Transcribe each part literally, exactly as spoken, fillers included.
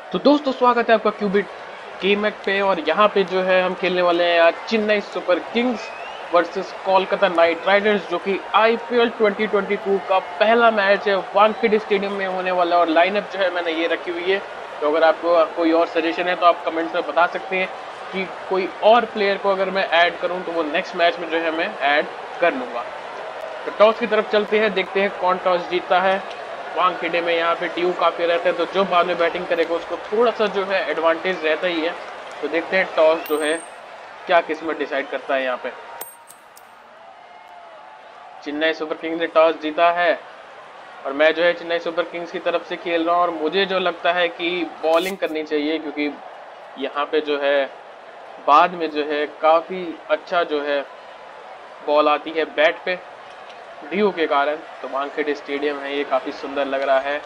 तो दोस्तों स्वागत है आपका क्यूबिट गेमैक पे। और यहाँ पे जो है हम खेलने वाले हैं आज Chennai Super Kings versus Kolkata Knight Riders, जो कि आईपीएल ट्वेंटी ट्वेंटी टू का पहला मैच है, वानखेड़े स्टेडियम में होने वाला। और लाइनअप जो है मैंने ये रखी हुई है, तो अगर आपको कोई और सजेशन है तो आप कमेंट्स में बता सकते हैं कि कोई और प्लेयर को अगर मैं ऐड करूँ तो वो नेक्स्ट मैच में जो है मैं ऐड कर लूंगा। तो टॉस की तरफ चलते हैं, देखते हैं कौन टॉस जीतता है। वानखेड़े में यहाँ पे ड्यू काफी रहता है, तो जो बाद में बैटिंग करेगा उसको थोड़ा सा जो है एडवांटेज रहता ही है। तो देखते हैं टॉस जो है क्या किस्मत डिसाइड करता है। यहाँ पे चेन्नई सुपर किंग्स ने टॉस जीता है और मैं जो है चेन्नई सुपर किंग्स की तरफ से खेल रहा हूँ। और मुझे जो लगता है कि बॉलिंग करनी चाहिए, क्योंकि यहाँ पे जो है बाद में जो है काफी अच्छा जो है बॉल आती है बैट पे ड्यू के कारण। तो वानखेड़े स्टेडियम है, ये काफी सुंदर लग रहा है।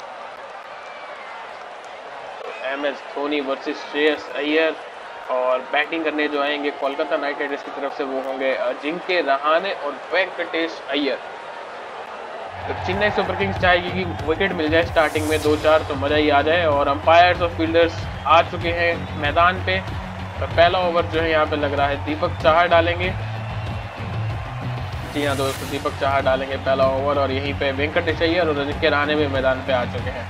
तो M S Dhoni versus Shreyas Iyer, और बैटिंग करने जो आएंगे कोलकाता नाइट राइडर्स की तरफ से वो होंगे अजिंक्य रहाणे और वेंकटेश अय्यर। तो चेन्नई सुपर किंग्स चाहेगी कि विकेट मिल जाए स्टार्टिंग में दो चार, तो मजा ही आ जाए। और अंपायर्स और फील्डर्स आ चुके हैं मैदान पे। तो पहला ओवर जो है यहाँ पे लग रहा है दीपक चाहर डालेंगे। जी हाँ दोस्तों, दीपक चाहर डालेंगे पहला ओवर। और यहीं पे वेंकटेश अय्यर और अजिंक्य रहाणे भी मैदान पे आ चुके हैं।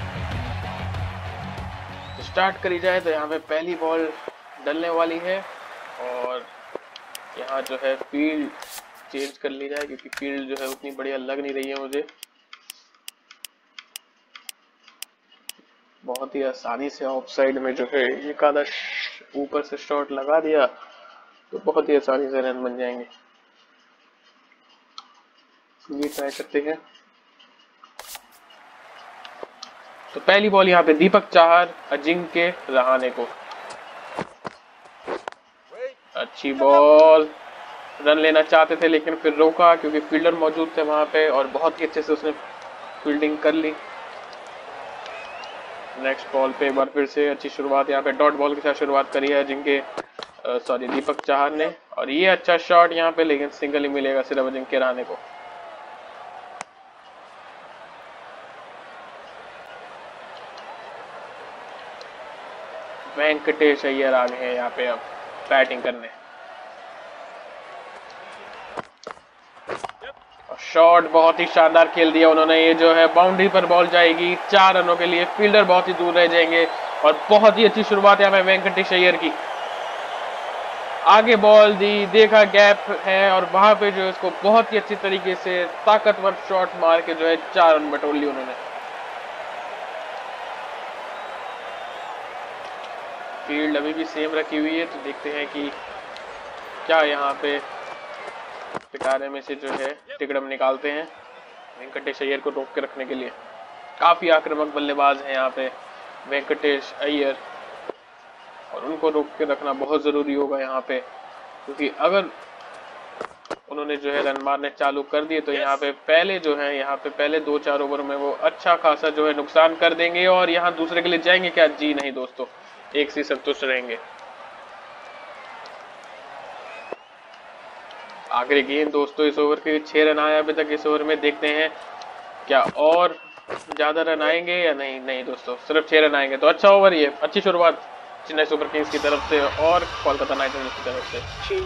तो स्टार्ट करी जाए तो यहाँ पे पहली बॉल डलने वाली है। और यहाँ जो है फील्ड चेंज कर ली जाए, क्योंकि फील्ड जो है उतनी बढ़िया लग नहीं रही है मुझे। बहुत ही आसानी से ऑफ साइड में जो है एक आधा ऊपर से शॉट लगा दिया तो बहुत ही आसानी से रन बन जाएंगे। ये ट्राई करते हैं। तो पहली बॉल यहाँ पे दीपक चाहर अजिंक्य रहाणे को, अच्छी बॉल। रन लेना चाहते थे लेकिन फिर रोका क्योंकि फील्डर मौजूद थे वहां पे, और बहुत ही अच्छे से उसने फील्डिंग कर ली। नेक्स्ट बॉल पे एक बार फिर से अच्छी शुरुआत, यहाँ पे डॉट बॉल के साथ शुरुआत करी है अजिंक्य सॉरी दीपक चाहर ने। और ये अच्छा शॉट यहाँ पे, लेकिन सिंगल ही मिलेगा सिर्फ अजिंक्य रहाणे को। वेंकटेश अय्यर आ गए हैं यहाँ पे अब बैटिंग करने। शॉट बहुत ही शानदार खेल दिया उन्होंने। ये जो है बाउंड्री पर बॉल जाएगी चार रनों के लिए, फील्डर बहुत ही दूर रह जाएंगे। और बहुत ही अच्छी शुरुआत यहाँ पे वेंकटेश अय्यर की। आगे बॉल दी, देखा गैप है और वहां पे जो इसको बहुत ही अच्छी तरीके से ताकतवर शॉट मार के जो है चार रन बटोर ली उन्होंने। फील्ड अभी भी सेम रखी हुई है, तो देखते हैं कि क्या यहाँ पे पिटारे में से जो है टिकड़म निकालते हैं वेंकटेश अय्यर को रोक के रखने के लिए। काफी आक्रामक बल्लेबाज हैं यहाँ पे वेंकटेश अय्यर, और उनको रोक के रखना बहुत जरूरी होगा यहाँ पे, क्योंकि अगर उन्होंने जो है रन मारने चालू कर दिए तो यहाँ पे पहले जो है यहाँ पे पहले दो चार ओवर में वो अच्छा खासा जो है नुकसान कर देंगे। और यहाँ दूसरे के लिए जाएंगे क्या? जी नहीं दोस्तों, एक से संतुष्ट रहेंगे। आखिरी गेंद दोस्तों, इस ओवर के छह रन आए अभी तक इस ओवर में। देखते हैं क्या और ज्यादा रन आएंगे या नहीं। नहीं दोस्तों, सिर्फ छह रन आएंगे। तो अच्छा ओवर, ये अच्छी शुरुआत चेन्नई सुपर किंग्स की तरफ से और कोलकाता नाइट राइडर्स की तरफ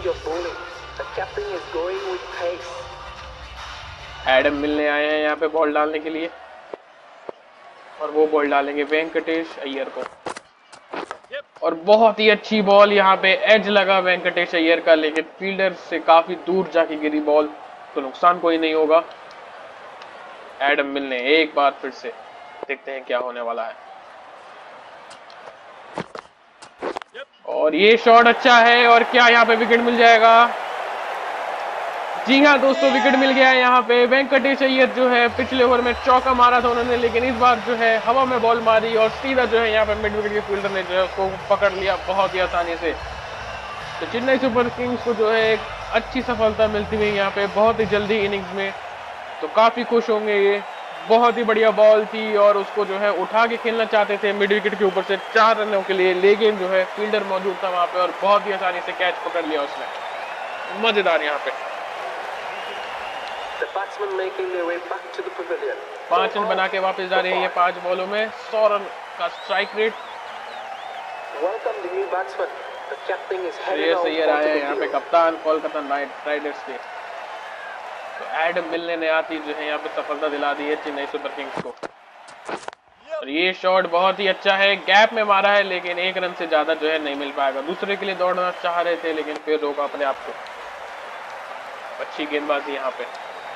से। एडम मिलने आए हैं यहाँ पे बॉल डालने के लिए, और वो बॉल डालेंगे वेंकटेश अय्यर को। और बहुत ही अच्छी बॉल, यहाँ पे एज लगा वेंकटेश अय्यर का, लेकिन फील्डर से काफी दूर जाके गिरी बॉल, तो नुकसान कोई नहीं होगा। एडम मिलने एक बार फिर से, देखते हैं क्या होने वाला है। और ये शॉट अच्छा है, और क्या यहाँ पे विकेट मिल जाएगा? जी हाँ दोस्तों, विकेट मिल गया है यहाँ पे। वेंकटेश अय्यर जो है पिछले ओवर में चौका मारा था उन्होंने, लेकिन इस बार जो है हवा में बॉल मारी और सीधा जो है यहाँ पे मिड विकेट के फील्डर ने जो है उसको पकड़ लिया बहुत ही आसानी से। तो चेन्नई सुपर किंग्स को जो है एक अच्छी सफलता मिलती हुई यहाँ पे बहुत ही जल्दी इनिंग्स में, तो काफी खुश होंगे ये। बहुत ही बढ़िया बॉल थी और उसको जो है उठा के खेलना चाहते थे मिड विकेट के ऊपर से चार रनों के लिए, लेकिन जो है फील्डर मौजूद था वहां पे और बहुत ही आसानी से कैच पकड़ लिया उसने। मजेदार यहाँ पे पांच रन बना के वापस जा रहे हैं ये पांच बॉलों में। सौ रन का स्ट्राइक रेट, श्रेयस अय्यर आया है यहाँ पे कप्तान कोलकाता नाइट राइडर्स के। तो एडम मिलने ने आती जो है यहाँ पे सफलता दिला दी है चेन्नई सुपर किंग्स को। और ये शॉट बहुत ही अच्छा है, गैप में मारा है लेकिन एक रन से ज्यादा जो है नहीं मिल पाएगा। दूसरे के लिए दौड़ना चाह रहे थे लेकिन फिर रोका अपने आप को। अच्छी गेंदबाजी यहाँ पे।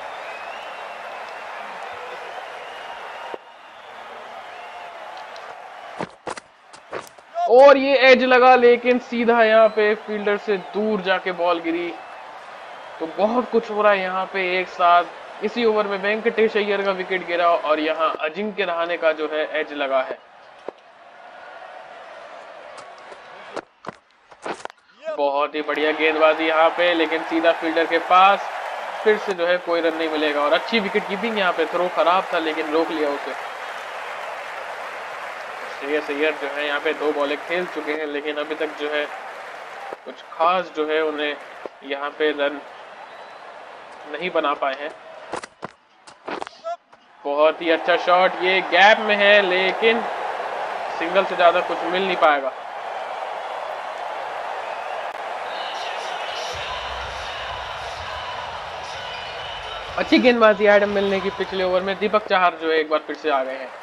और ये एज लगा लेकिन सीधा यहाँ पे फील्डर से दूर जाके बॉल गिरी। तो बहुत कुछ हो रहा है यहाँ पे एक साथ। इसी ओवर में वेंकटेश अय्यर का विकेट गिरा और यहाँ अजिंक्य रहाणे का जो है एज लगा है। बहुत ही बढ़िया गेंदबाजी यहाँ पे लेकिन सीधा फील्डर के पास। फिर से जो है कोई रन नहीं मिलेगा। और अच्छी विकेट कीपिंग यहाँ पे, थ्रो खराब था लेकिन रोक लिया उसे। श्रेयस अय्यर जो है यहाँ पे दो बॉलें खेल चुके हैं लेकिन अभी तक जो है कुछ खास जो है उन्हें यहाँ पे रन नहीं बना पाए हैं। बहुत ही अच्छा शॉट, ये गैप में है लेकिन सिंगल से ज्यादा कुछ मिल नहीं पाएगा। अच्छी गेंदबाजी एडम मिलने की पिछले ओवर में। दीपक चाहर जो है एक बार फिर से आ गए हैं।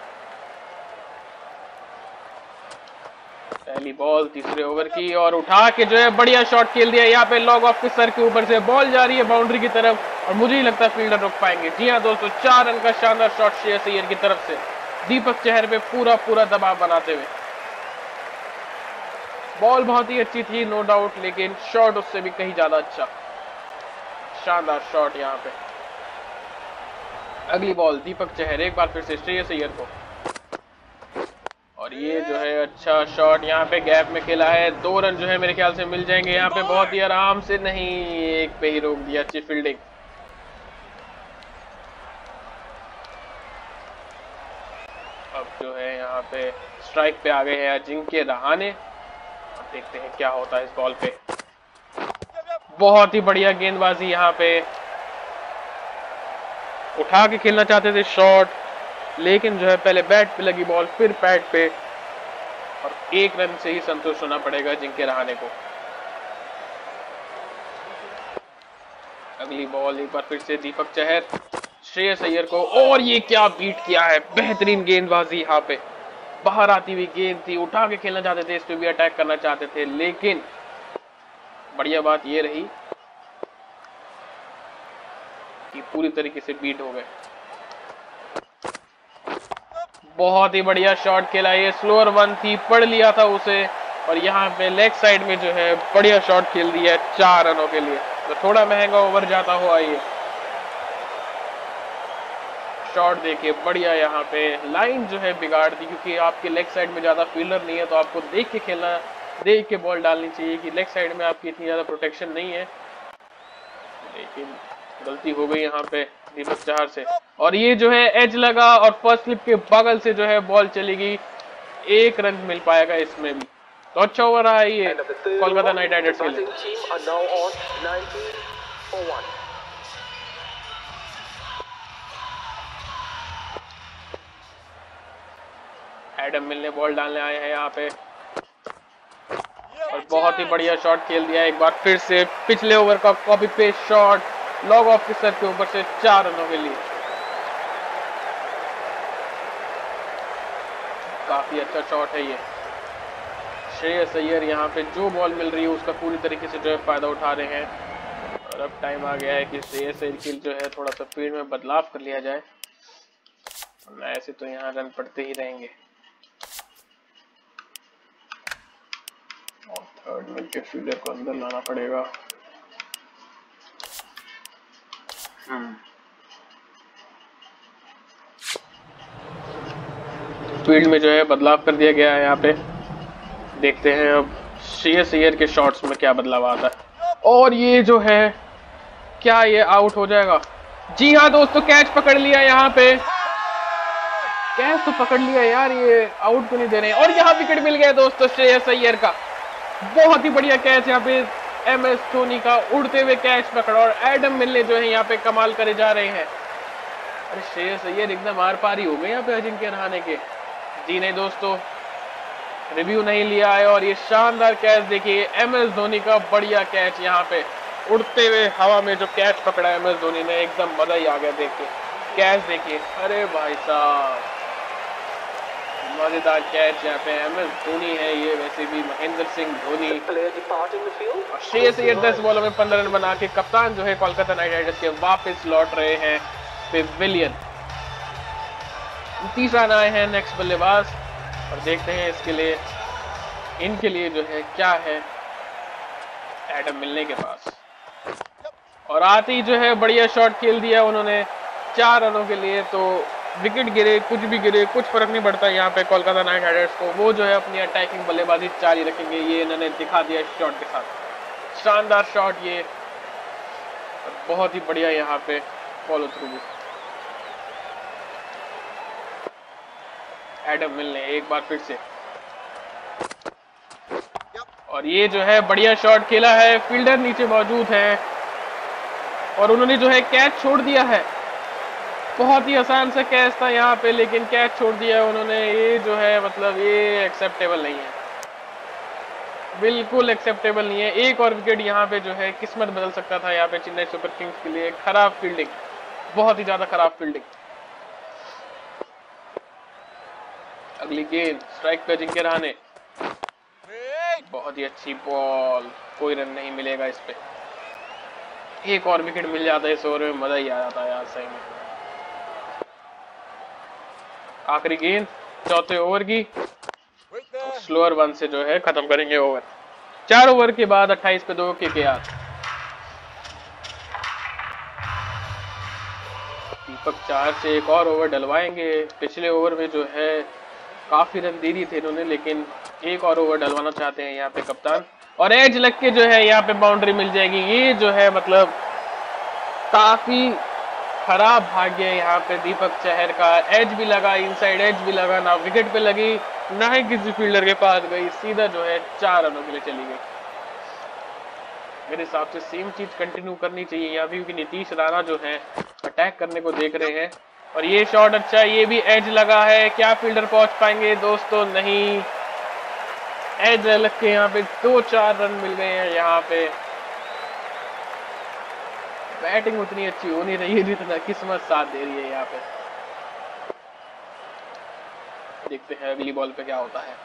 पहली बॉल तीसरे ओवर की और उठा के जो है बढ़िया शॉट खेल दिया। यहाँ पे लॉग ऑफ के सर के ऊपर से बॉल जा रही है बाउंड्री की तरफ और मुझे ही लगता है फील्डर रोक पाएंगे। जी हाँ दोस्तों, चार रन का शानदार शॉट श्रेयस अय्यर की तरफ से दीपक चहर पे पूरा पूरा दबाव बनाते हुए। बॉल बहुत ही अच्छी थी नो डाउट लेकिन शॉट उससे भी कहीं ज्यादा अच्छा। शानदार शॉट यहाँ पे। अगली बॉल दीपक चहर एक बार फिर से श्रेयस अय्यर को। और ये जो है अच्छा शॉट यहाँ पे गैप में खेला है। दो रन जो है मेरे ख्याल से मिल जाएंगे यहाँ पे बहुत ही आराम से। नहीं, एक पे ही रोक दिया। अच्छी फील्डिंग। अब जो है यहाँ पे स्ट्राइक पे आ गए हैं अजिंक्य रहाणे। देखते हैं क्या होता है इस बॉल पे। बहुत ही बढ़िया गेंदबाजी यहाँ पे। उठा के खेलना चाहते थे शॉट लेकिन जो है पहले बैट पे लगी बॉल फिर पैड पे और एक रन से ही संतुष्ट होना पड़ेगा अजिंक्य रहाणे को। अगली बॉल एक बार फिर से दीपक चहर श्रेयस अय्यर को। और ये क्या बीट किया है, बेहतरीन गेंदबाजी यहाँ पे। बाहर आती हुई गेंद थी, उठा के खेलना चाहते थे, इस पे भी अटैक करना चाहते थे लेकिन बढ़िया बात ये रही कि पूरी तरीके से बीट हो गए। बहुत ही बढ़िया शॉट खेला। ये स्लोअर वन थी, पढ़ लिया था उसे और यहाँ पे लेग साइड में जो है बढ़िया शॉट खेल दिया है चार रनों के लिए। तो थोड़ा महंगा ओवर जाता हुआ ये शॉट देखिए बढ़िया। यहाँ पे लाइन जो है बिगाड़ दी क्योंकि आपके लेग साइड में ज्यादा फील्डर नहीं है तो आपको देख के खेलना, देख के बॉल डालनी चाहिए कि लेग साइड में आपकी इतनी ज्यादा प्रोटेक्शन नहीं है। लेकिन गलती हो गई यहाँ पे दीपक चहर से। और ये जो है एज लगा और फर्स्ट स्लिप के बगल से जो है बॉल चली गई। एक रन मिल पाएगा इसमें भी। तो अच्छा ओवर रहा है ये कोलकाता नाइट राइडर्स के लिए। एडम मिलने बॉल डालने आए हैं यहाँ पे और बहुत ही बढ़िया शॉट खेल दिया एक बार फिर से। पिछले ओवर का copy paste shot long off के सर के ऊपर से चार रनों के लिए। काफी अच्छा शॉट है ये। श्रेयस अय्यर यहाँ पे जो बॉल मिल रही है उसका पूरी तरीके से जो है फायदा उठा रहे हैं। और अब टाइम आ गया है कि श्रेयस अय्यर की जो है थोड़ा सा फील्ड में बदलाव कर लिया जाए, वरना ऐसे तो यहाँ रन पड़ते ही रहेंगे। और थर्ड मिड के फील्डर को अंदर लाना पड़ेगा। फील्ड में जो है बदलाव कर दिया गया है यहाँ पे। देखते हैं अब श्रेयस अय्यर के शॉट्स में क्या बदलाव आता है। और ये जो है क्या ये आउट हो जाएगा? जी हाँ दोस्तों, कैच पकड़ लिया यहाँ पे। कैच तो पकड़ लिया यार, ये आउट क्यों नहीं दे रहे हैं? और यहाँ विकेट मिल गया दोस्तों श्रेयस अय्यर का। बहुत ही बढ़िया कैच यहाँ पे एम एस धोनी का, उड़ते हुए कैच पकड़ा और एडम मिलने जो है यहाँ पे कमाल करे जा रहे हैं। अरे श्रेयस अय्यर एकदम आर पार ही हो गए यहाँ पे अजिंक्य रहाणे के। जी नहीं दोस्तों, रिव्यू नहीं लिया है। और ये शानदार कैच देखिए एम एस धोनी का, बढ़िया कैच यहाँ पे उड़ते हुए हवा में जो कैच पकड़ा एम एस धोनी ने, एकदम मजा ही आ गया देख के। कैच देखिए, अरे भाई साहब मजेदार कैच यहाँ पे। एम एस धोनी है ये, वैसे भी महेंद्र सिंह धोनी। और श्रेयस अय्यर दस बॉलों में पंद्रह रन बना के कप्तान जो है कोलकाता नाइट राइडर्स के वापस लौट रहे हैं पेविलियन। तीस रन आए हैं नेक्स्ट बल्लेबाज, और देखते हैं इसके लिए इनके लिए जो है क्या है एडम मिलने के पास। और आते ही जो है बढ़िया शॉट खेल दिया उन्होंने चार रनों के लिए। तो विकेट गिरे, कुछ भी गिरे, कुछ फर्क नहीं पड़ता यहाँ पे कोलकाता नाइट राइडर्स को। वो जो है अपनी अटैकिंग बल्लेबाजी जारी रखेंगे, ये इन्होंने दिखा दिया इस शॉट के साथ। शानदार शॉट ये, बहुत ही बढ़िया यहाँ पे फॉलो थ्रू। एडम मिलने एक बार फिर से, और ये जो है बढ़िया शॉट खेला है, फील्डर नीचे मौजूद है और उन्होंने जो है कैच छोड़ दिया है। बहुत ही आसान सा कैच था यहाँ पे, लेकिन कैच छोड़ दिया उन्होंने। ये जो है मतलब ये एक्सेप्टेबल नहीं है, बिल्कुल एक्सेप्टेबल नहीं है। एक और विकेट यहाँ पे जो है किस्मत बदल सकता था यहाँ पे चेन्नई सुपर किंग्स के लिए। खराब फील्डिंग, बहुत ही ज्यादा खराब फील्डिंग। अगली गेंद स्ट्राइक पे अजिंक्य रहाणे, बहुत ही अच्छी बॉल, कोई रन नहीं मिलेगा इस पे। एक और विकेट मिल जाता है इस ओवर में, मजा ही आ जाता है यार सही में। आखिरी गेंद चौथे ओवर की, स्लोअर वन से जो है खत्म करेंगे ओवर। चार ओवर के बाद अट्ठाईस पे दो के केआर। दीपक चाहर से एक और ओवर डलवाएंगे। पिछले ओवर में जो है काफी रन दे दी थे इन्होंने, लेकिन एक और ओवर डलवाना चाहते हैं यहाँ पे कप्तान। और एज लग के जो है यहाँ पे बाउंड्री मिल जाएगी। ये जो है मतलब काफी खराब भाग्य है यहाँ पे दीपक चहर का। एज भी लगा, इनसाइड एज भी लगा, ना विकेट पे लगी ना ही किसी फील्डर के पास गई, सीधा जो है चार रनों के लिए चली गई। मेरे हिसाब से सेम चीज कंटिन्यू करनी चाहिए यहाँ भी, क्योंकि नीतीश राणा जो है अटैक करने को देख रहे हैं। और ये शॉट अच्छा, ये भी एज लगा है, क्या फील्डर पहुंच पाएंगे दोस्तों? नहीं, एज लग के यहाँ पे दो चार रन मिल गए हैं। यहाँ पे बैटिंग उतनी अच्छी हो नहीं रही है जितना किस्मत साथ दे रही है यहाँ पे। देखते हैं अगली बॉल पे क्या होता है।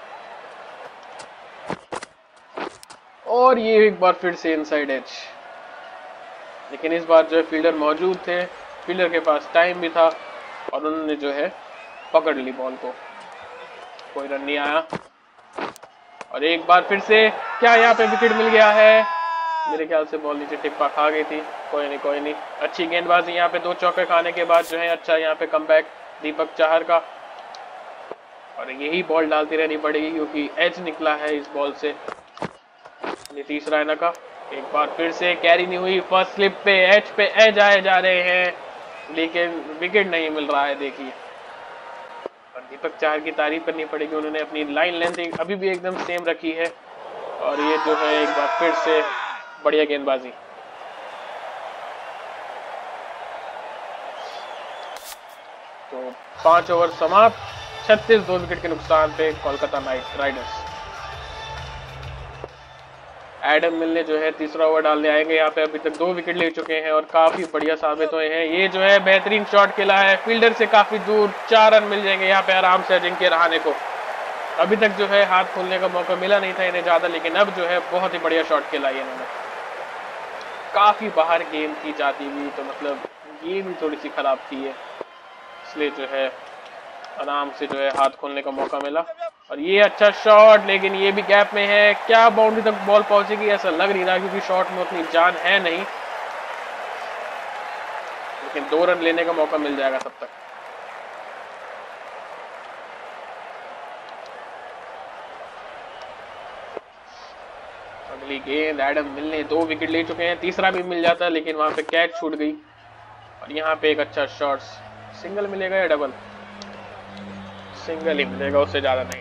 और ये एक बार फिर से इनसाइड एज, लेकिन इस बार जो है फील्डर मौजूद थे, फील्डर के पास टाइम भी था और उन्होंने जो है पकड़ ली बॉल को। कोई रन नहीं आया। और एक बार फिर से क्या यहाँ पे विकेट मिल गया है? मेरे ख्याल से बॉल नीचे टिप्पा खा गई थी। कोई नहीं कोई नहीं, अच्छी गेंदबाजी यहाँ पे, दो चौके खाने के बाद जो है अच्छा यहाँ पे कमबैक दीपक चाहर का। और यही बॉल डालती रहनी पड़ेगी क्योंकि एज निकला है इस बॉल से नीतीश राणा का। एक बार फिर से कैरी नहीं हुई, फर्स्ट स्लिप पे एज पे एज आए जा रहे हैं, लेकिन विकेट नहीं मिल रहा है। देखिए, और दीपक चाहर की तारीफ करनी पड़ेगी, उन्होंने अपनी लाइन लेंथ अभी भी एकदम सेम रखी है। और ये जो है एक बार फिर से बढ़िया गेंदबाजी। तो पांच ओवर समाप्त, छत्तीस दो विकेट के नुकसान पे कोलकाता नाइट राइडर्स। एडम मिलने जो है तीसरा ओवर डालने आएंगे यहाँ पे। अभी तक दो विकेट ले चुके हैं और काफी बढ़िया साबित हुए हैं। ये जो है बेहतरीन शॉट खेला है, फील्डर से काफी दूर, चार रन मिल जाएंगे यहाँ पे आराम से अजिंक्य रहाणे को। अभी तक जो है हाथ खोलने का मौका मिला नहीं था इन्हें ज्यादा, लेकिन अब जो है बहुत ही बढ़िया शॉट खेला है इन्होंने। काफी बाहर गेंद की जाती हुई, तो मतलब गेंद भी थोड़ी सी खराब थी है, इसलिए जो है आराम से जो है हाथ खोलने का मौका मिला। और ये अच्छा शॉट, लेकिन ये भी गैप में है, क्या बाउंड्री तक बॉल पहुंचेगी ऐसा लग नहीं रहा क्योंकि शॉट में उतनी जान है नहीं, लेकिन दो रन लेने का मौका मिल जाएगा तब तक। अगली गेंद एडम मिलने, दो विकेट ले चुके हैं, तीसरा भी मिल जाता है लेकिन वहां पे कैच छूट गई। और यहाँ पे एक अच्छा शॉट, सिंगल मिलेगा या डबल? सिंगल ही मिलेगा, उससे ज्यादा नहीं।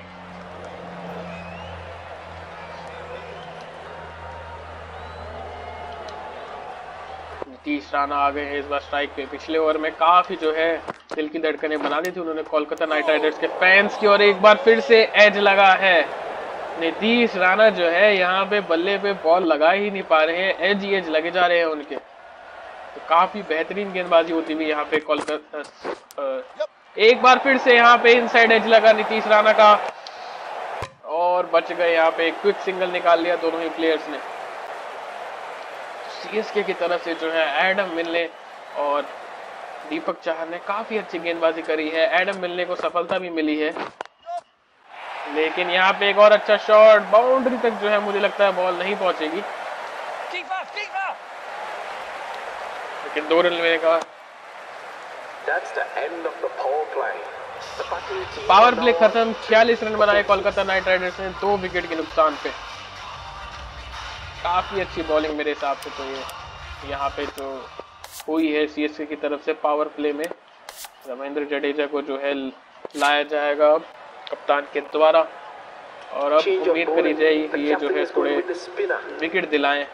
नीतीश राणा आ गए हैं इस बार स्ट्राइक पे। पिछले ओवर में काफी जो है दिल की धड़कनें बना दी थी उन्होंने कोलकाता नाइट राइडर्स के फैंस की, और एक बार फिर से एज लगा है। नीतीश राणा जो है यहाँ पे बल्ले पे बॉल लगा ही नहीं पा रहे हैं, एज ही एज लगे जा रहे हैं उनके। तो काफी बेहतरीन गेंदबाजी होती हुई यहाँ पे कोलकाता। एक बार फिर से यहाँ पे इनसाइड एज लगा नीतीश राणा का, और बच गए। यहाँ पे क्विक सिंगल निकाल लिया दोनों ही प्लेयर्स ने। सीएसके की तरफ से जो है एडम मिलने और दीपक चाहर ने काफी अच्छी गेंदबाजी करी है। एडम मिलने को सफलता भी मिली है, लेकिन यहाँ पे एक और अच्छा शॉट, बाउंड्री तक जो है मुझे लगता है बॉल नहीं पहुंचेगी, लेकिन दो रन लेने का पावर प्ले खत्म। छियालीस रन बनाए कोलकाता नाइट राइडर्स ने दो विकेट के नुकसान पे। काफी अच्छी बॉलिंग मेरे हिसाब से तो ये यहाँ पे जो हुई है सीएसके की तरफ से पावर प्ले में। रविंद्र जडेजा को जो है लाया जाएगा अब कप्तान के द्वारा, और अब उम्मीद करी जाए कि ये जो है थोड़े विकेट दिलाएं।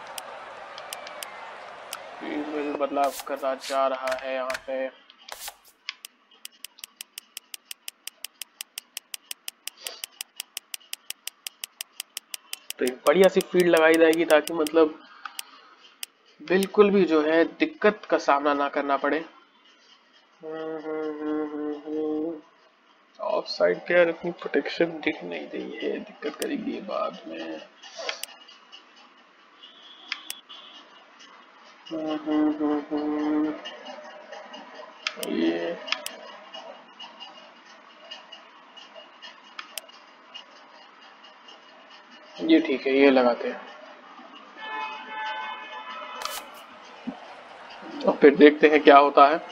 फील्ड में भी बदलाव करा जा रहा है यहाँ पे। तो एक बढ़िया सी फील्ड लगाई जाएगी ताकि मतलब बिल्कुल भी जो है दिक्कत का सामना ना करना पड़े। ऑफ साइड पे यार इतनी प्रोटेक्शन दिख नहीं रही है, दिक्कत करेगी बाद में। ये ये ठीक है, ये लगाते हैं और फिर देखते हैं क्या होता है।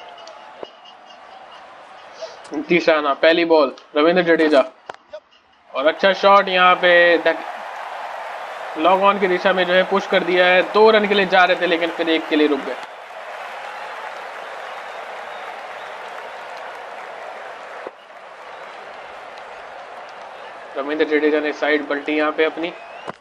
नीतीश राणा पहली बॉल, रविंद्र जडेजा, और अच्छा शॉट यहाँ पे लॉन्ग ऑन की दिशा में जो है पुश कर दिया है। दो रन के लिए जा रहे थे लेकिन फिर एक के लिए रुक गए। रविंद्र जडेजा ने साइड बल्टी यहाँ पे अपनी,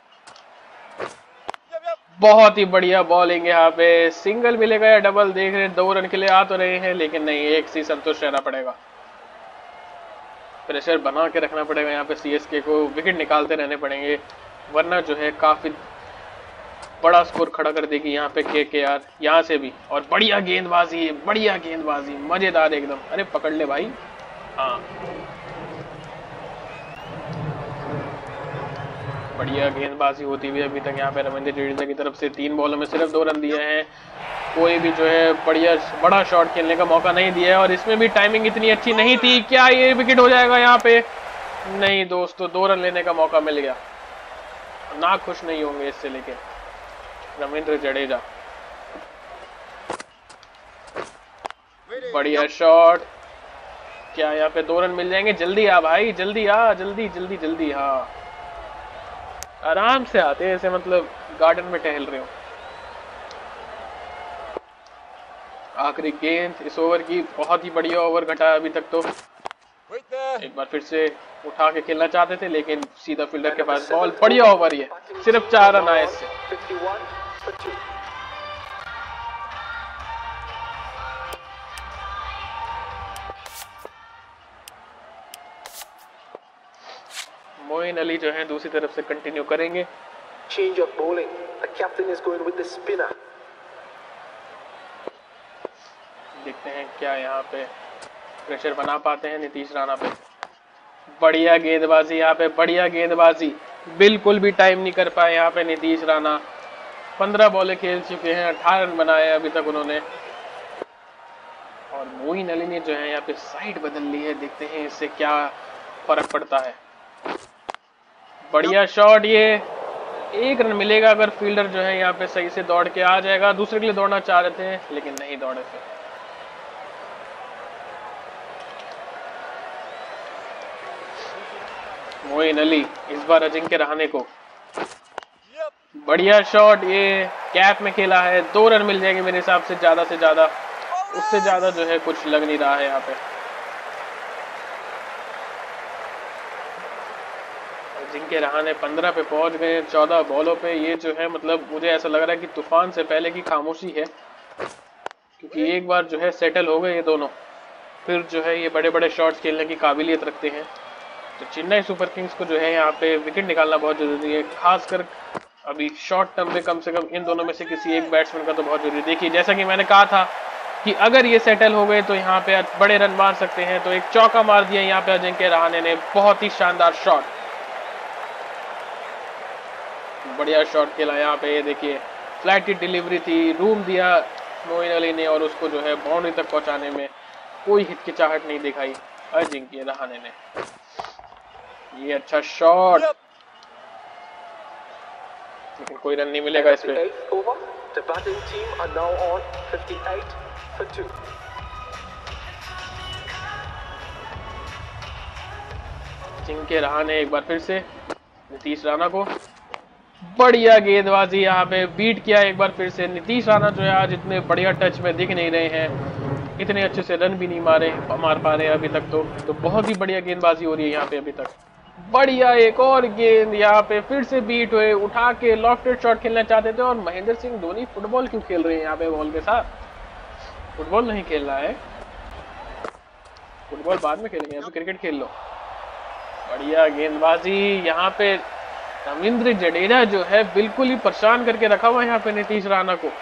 बहुत ही बढ़िया बॉलिंग यहाँ पे। सिंगल मिलेगा या डबल देख रहे, दो रन के लिए आ तो रहे हैं लेकिन नहीं, एक से संतुष्ट रहना पड़ेगा। प्रेशर बना के रखना पड़ेगा यहाँ पे सीएसके को, विकेट निकालते रहने पड़ेंगे वरना जो है काफी बड़ा स्कोर खड़ा कर देगी यहाँ पे केकेआर। यहाँ से भी और बढ़िया गेंदबाजी, बढ़िया गेंदबाजी, मजेदार एकदम। अरे पकड़ ले भाई। हाँ बढ़िया गेंदबाजी होती हुई अभी तक यहाँ पे रविंद्र जडेजा की तरफ से। तीन बॉलों में सिर्फ दो रन दिए हैं, कोई भी जो है बढ़िया बड़ा शॉट खेलने का मौका नहीं दिया है, और इसमें भी टाइमिंग इतनी अच्छी नहीं थी। क्या ये विकेट हो जाएगा यहाँ पे? नहीं दोस्तों, दो रन लेने का मौका मिल गया। ना खुश नहीं होंगे इससे, लेकिन रविंद्र जडेजा बढ़िया शॉट। क्या यहाँ पे दो रन मिल जाएंगे? जल्दी आ भाई, जल्दी आ, जल्दी जल्दी जल्दी। हाँ आराम से आते हैं, ऐसे मतलब गार्डन में टहल रहे हो। आखिरी गेंद इस ओवर की, बहुत ही बढ़िया ओवर घटा अभी तक। तो एक बार फिर से उठा के खेलना चाहते थे लेकिन सीधा फील्डर के पास बॉल। बढ़िया ओवर, ये सिर्फ चार रन आए इससे। मोइन अली जो है दूसरी तरफ से कंटिन्यू करेंगे। Change of bowling. The captain is going with the spinner. देखते हैं क्या यहाँ पे प्रेशर बना पाते हैं नीतीश राणा पे। बढ़िया गेंदबाजी यहाँ पे, बढ़िया गेंदबाजी। बिल्कुल भी टाइम नहीं कर पाए यहाँ पे नीतीश राणा। पंद्रह बॉलें खेल चुके हैं, अठारह रन बनाए अभी तक उन्होंने। और मोइन अली ने जो है यहाँ पे साइड बदल ली है, देखते हैं इससे क्या फर्क पड़ता है। बढ़िया शॉट, ये एक रन मिलेगा अगर फील्डर जो है यहाँ पे सही से दौड़ के आ जाएगा। दूसरे के लिए दौड़ना चाह रहे थे लेकिन नहीं दौड़े थे। मोइन अली इस बार अजिंक्य रहाणे को, बढ़िया शॉट, ये कैप में खेला है। दो रन मिल जाएंगे मेरे हिसाब से, ज्यादा से ज्यादा, उससे ज्यादा जो है कुछ लग नहीं रहा है यहाँ पे। अजिंक्य रहाणे पंद्रह पे पहुंच गए चौदह बॉलों पे। ये जो है मतलब मुझे ऐसा लग रहा है कि तूफान से पहले की खामोशी है क्योंकि एक बार जो है सेटल हो गए ये दोनों, फिर जो है ये बड़े बड़े शॉट्स खेलने की काबिलियत रखते हैं। तो चेन्नई सुपर किंग्स को जो है यहाँ पे विकेट निकालना बहुत जरूरी है, खासकर अभी शॉर्ट टर्म में। कम से कम इन दोनों में से किसी एक बैट्समैन का तो बहुत जरूरी है। देखिए जैसा कि मैंने कहा था कि अगर ये सेटल हो गए तो यहाँ पे बड़े रन मार सकते हैं। तो एक चौका मार दिया यहाँ पे अजिंक्य रहाणे ने, बहुत ही शानदार शॉट, बढ़िया शॉट खेला यहाँ पे। ये देखिए फ्लैट की डिलीवरी थी, रूम दिया मोइन अली ने और उसको जो है बाउंड्री तक पहुंचाने में कोई हिचकिचाहट नहीं दिखाई अजिंक्य रहाणे ने। ये अच्छा शॉट, लेकिन कोई रन नहीं मिलेगा इस पे। The batting team are now on fifty-eight for two. Ajinkya Rahane एक बार फिर से नीतीश राणा को, बढ़िया गेंदबाजी यहाँ पे बीट किया एक बार फिर से। नीतीश राणा जो है आज इतने बढ़िया टच में दिख नहीं रहे हैं, इतने अच्छे से रन भी नहीं मारे मार पा रहे अभी तक। तो तो बहुत ही बढ़िया गेंदबाजी हो रही है यहाँ पे अभी तक। बढ़िया एक और गेंद यहाँ पे फिर से बीट हुए, उठा के लॉफ्टेड शॉट खेलना चाहते थे। और महेंद्र सिंह धोनी फुटबॉल क्यों खेल रहे हैं यहाँ पे बॉल के साथ? फुटबॉल नहीं खेल रहा है, फुटबॉल बाद में खेलेंगे, यहाँ पे क्रिकेट खेल लो। बढ़िया गेंदबाजी यहाँ पे, रविंद्र जडेजा जो है बिल्कुल ही परेशान करके रखा हुआ है यहाँ पे नीतीश राणा को,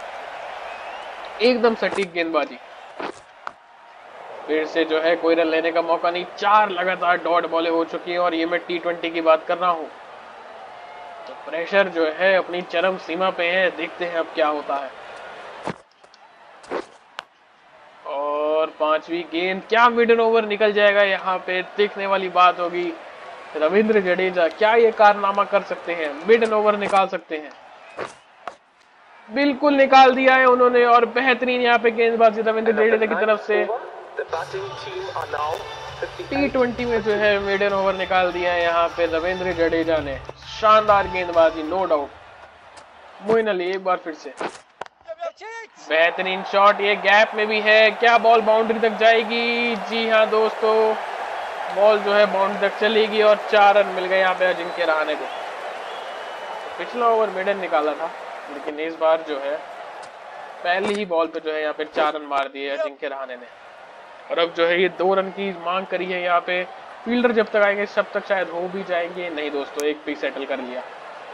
एकदम सटीक गेंदबाजी। फिर से जो है कोई रन लेने का मौका नहीं, चार लगातार डॉट बॉलें हो चुकी हैं और ये मैं टी ट्वेंटी की बात कर रहा हूं। तो प्रेशर जो है अपनी चरम सीमा पे है, देखते हैं अब क्या होता है। और पांचवी गेंद, क्या मिडन ओवर निकल जाएगा यहाँ पे, देखने वाली बात होगी। रविंद्र जडेजा क्या ये कारनामा कर सकते हैं, मिडन ओवर निकाल सकते हैं? बिल्कुल निकाल दिया है उन्होंने, और बेहतरीन यहाँ पे गेंदबाजी रविंद्र जडेजा की तरफ से। टी ट्वेंटी में जो है मिडन ओवर निकाल दिया है यहाँ पे रविंद्र जडेजा ने, शानदार गेंदबाजी नो डाउट। मोइन अली एक बार फिर से बेहतरीन शॉट, ये गैप में भी है, क्या बॉल बाउंड्री तक जाएगी? जी हाँ दोस्तों, बॉल जो है बाउंड्री तक चलेगी और चार रन मिल गए यहाँ पे अजिंक्य रहाणे को। पिछला ओवर मिडन निकाला था, लेकिन इस बार जो है पहली ही बॉल पे जो है यहाँ पे चार रन मार दिए अजिंक्य रहाणे ने। और अब जो है ये दो रन की मांग करी है यहाँ पे, फील्डर जब तक आएंगे तब तक शायद हो भी जाएंगे। नहीं दोस्तों, एक पे सेटल कर लिया।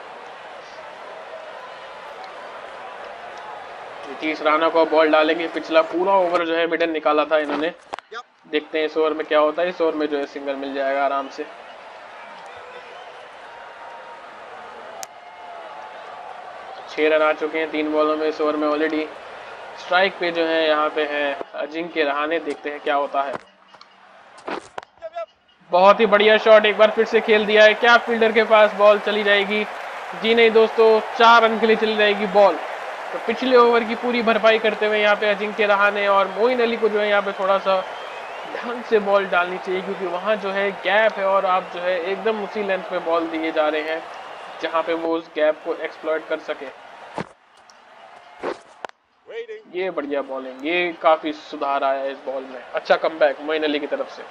नीतीश राणा को बॉल डालेंगे, पिछला पूरा ओवर जो है मिडन निकाला था इन्होंने। देखते हैं इस ओवर में क्या होता है। इस ओवर में जो है सिंगल मिल जाएगा आराम से। छह रन आ चुके हैं तीन बॉलों में इस ओवर में ऑलरेडी। स्ट्राइक पे जो है यहाँ पे है अजिंक्य रहाणे, देखते हैं क्या होता है। बहुत ही बढ़िया शॉट, एक बार फिर से खेल दिया है, क्या फील्डर के पास बॉल चली जाएगी? जी नहीं दोस्तों, चार रन के लिए चली जाएगी बॉल। तो पिछले ओवर की पूरी भरपाई करते हुए यहाँ पे अजिंक्य रहाणे और मोइन अली को जो है यहाँ पे थोड़ा सा ढंग से बॉल डालनी चाहिए, क्योंकि वहां जो है गैप है और आप जो है एकदम उसी लेंथ पे बॉल दिए जा रहे हैं जहां पे वो उस गैप को एक्सप्लॉइट कर सके। ये बढ़िया बॉलिंग, ये काफी सुधार आया है इस बॉल में। अच्छा कमबैक मोइन अली की तरफ से।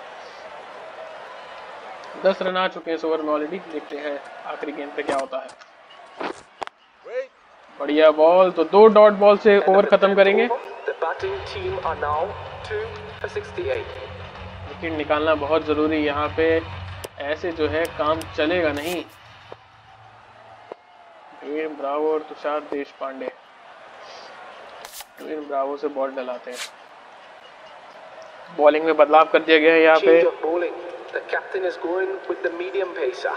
दस रन आ चुके हैं इस ओवर में ऑलरेडी, देखते हैं आखिरी गेंद पे क्या होता है। बढ़िया बॉल, तो दो डॉट बॉल से ओवर खत्म करेंगे। विकेट निकालना बहुत जरूरी यहाँ पे, ऐसे जो है काम चलेगा नहीं। ट्वेन ब्रावो और तुषार देशपांडे, ट्वेन ब्रावो से बॉल डलाते हैं। बॉलिंग में बदलाव कर दिया गया है यहाँ पे। The captain is going with the medium pacer.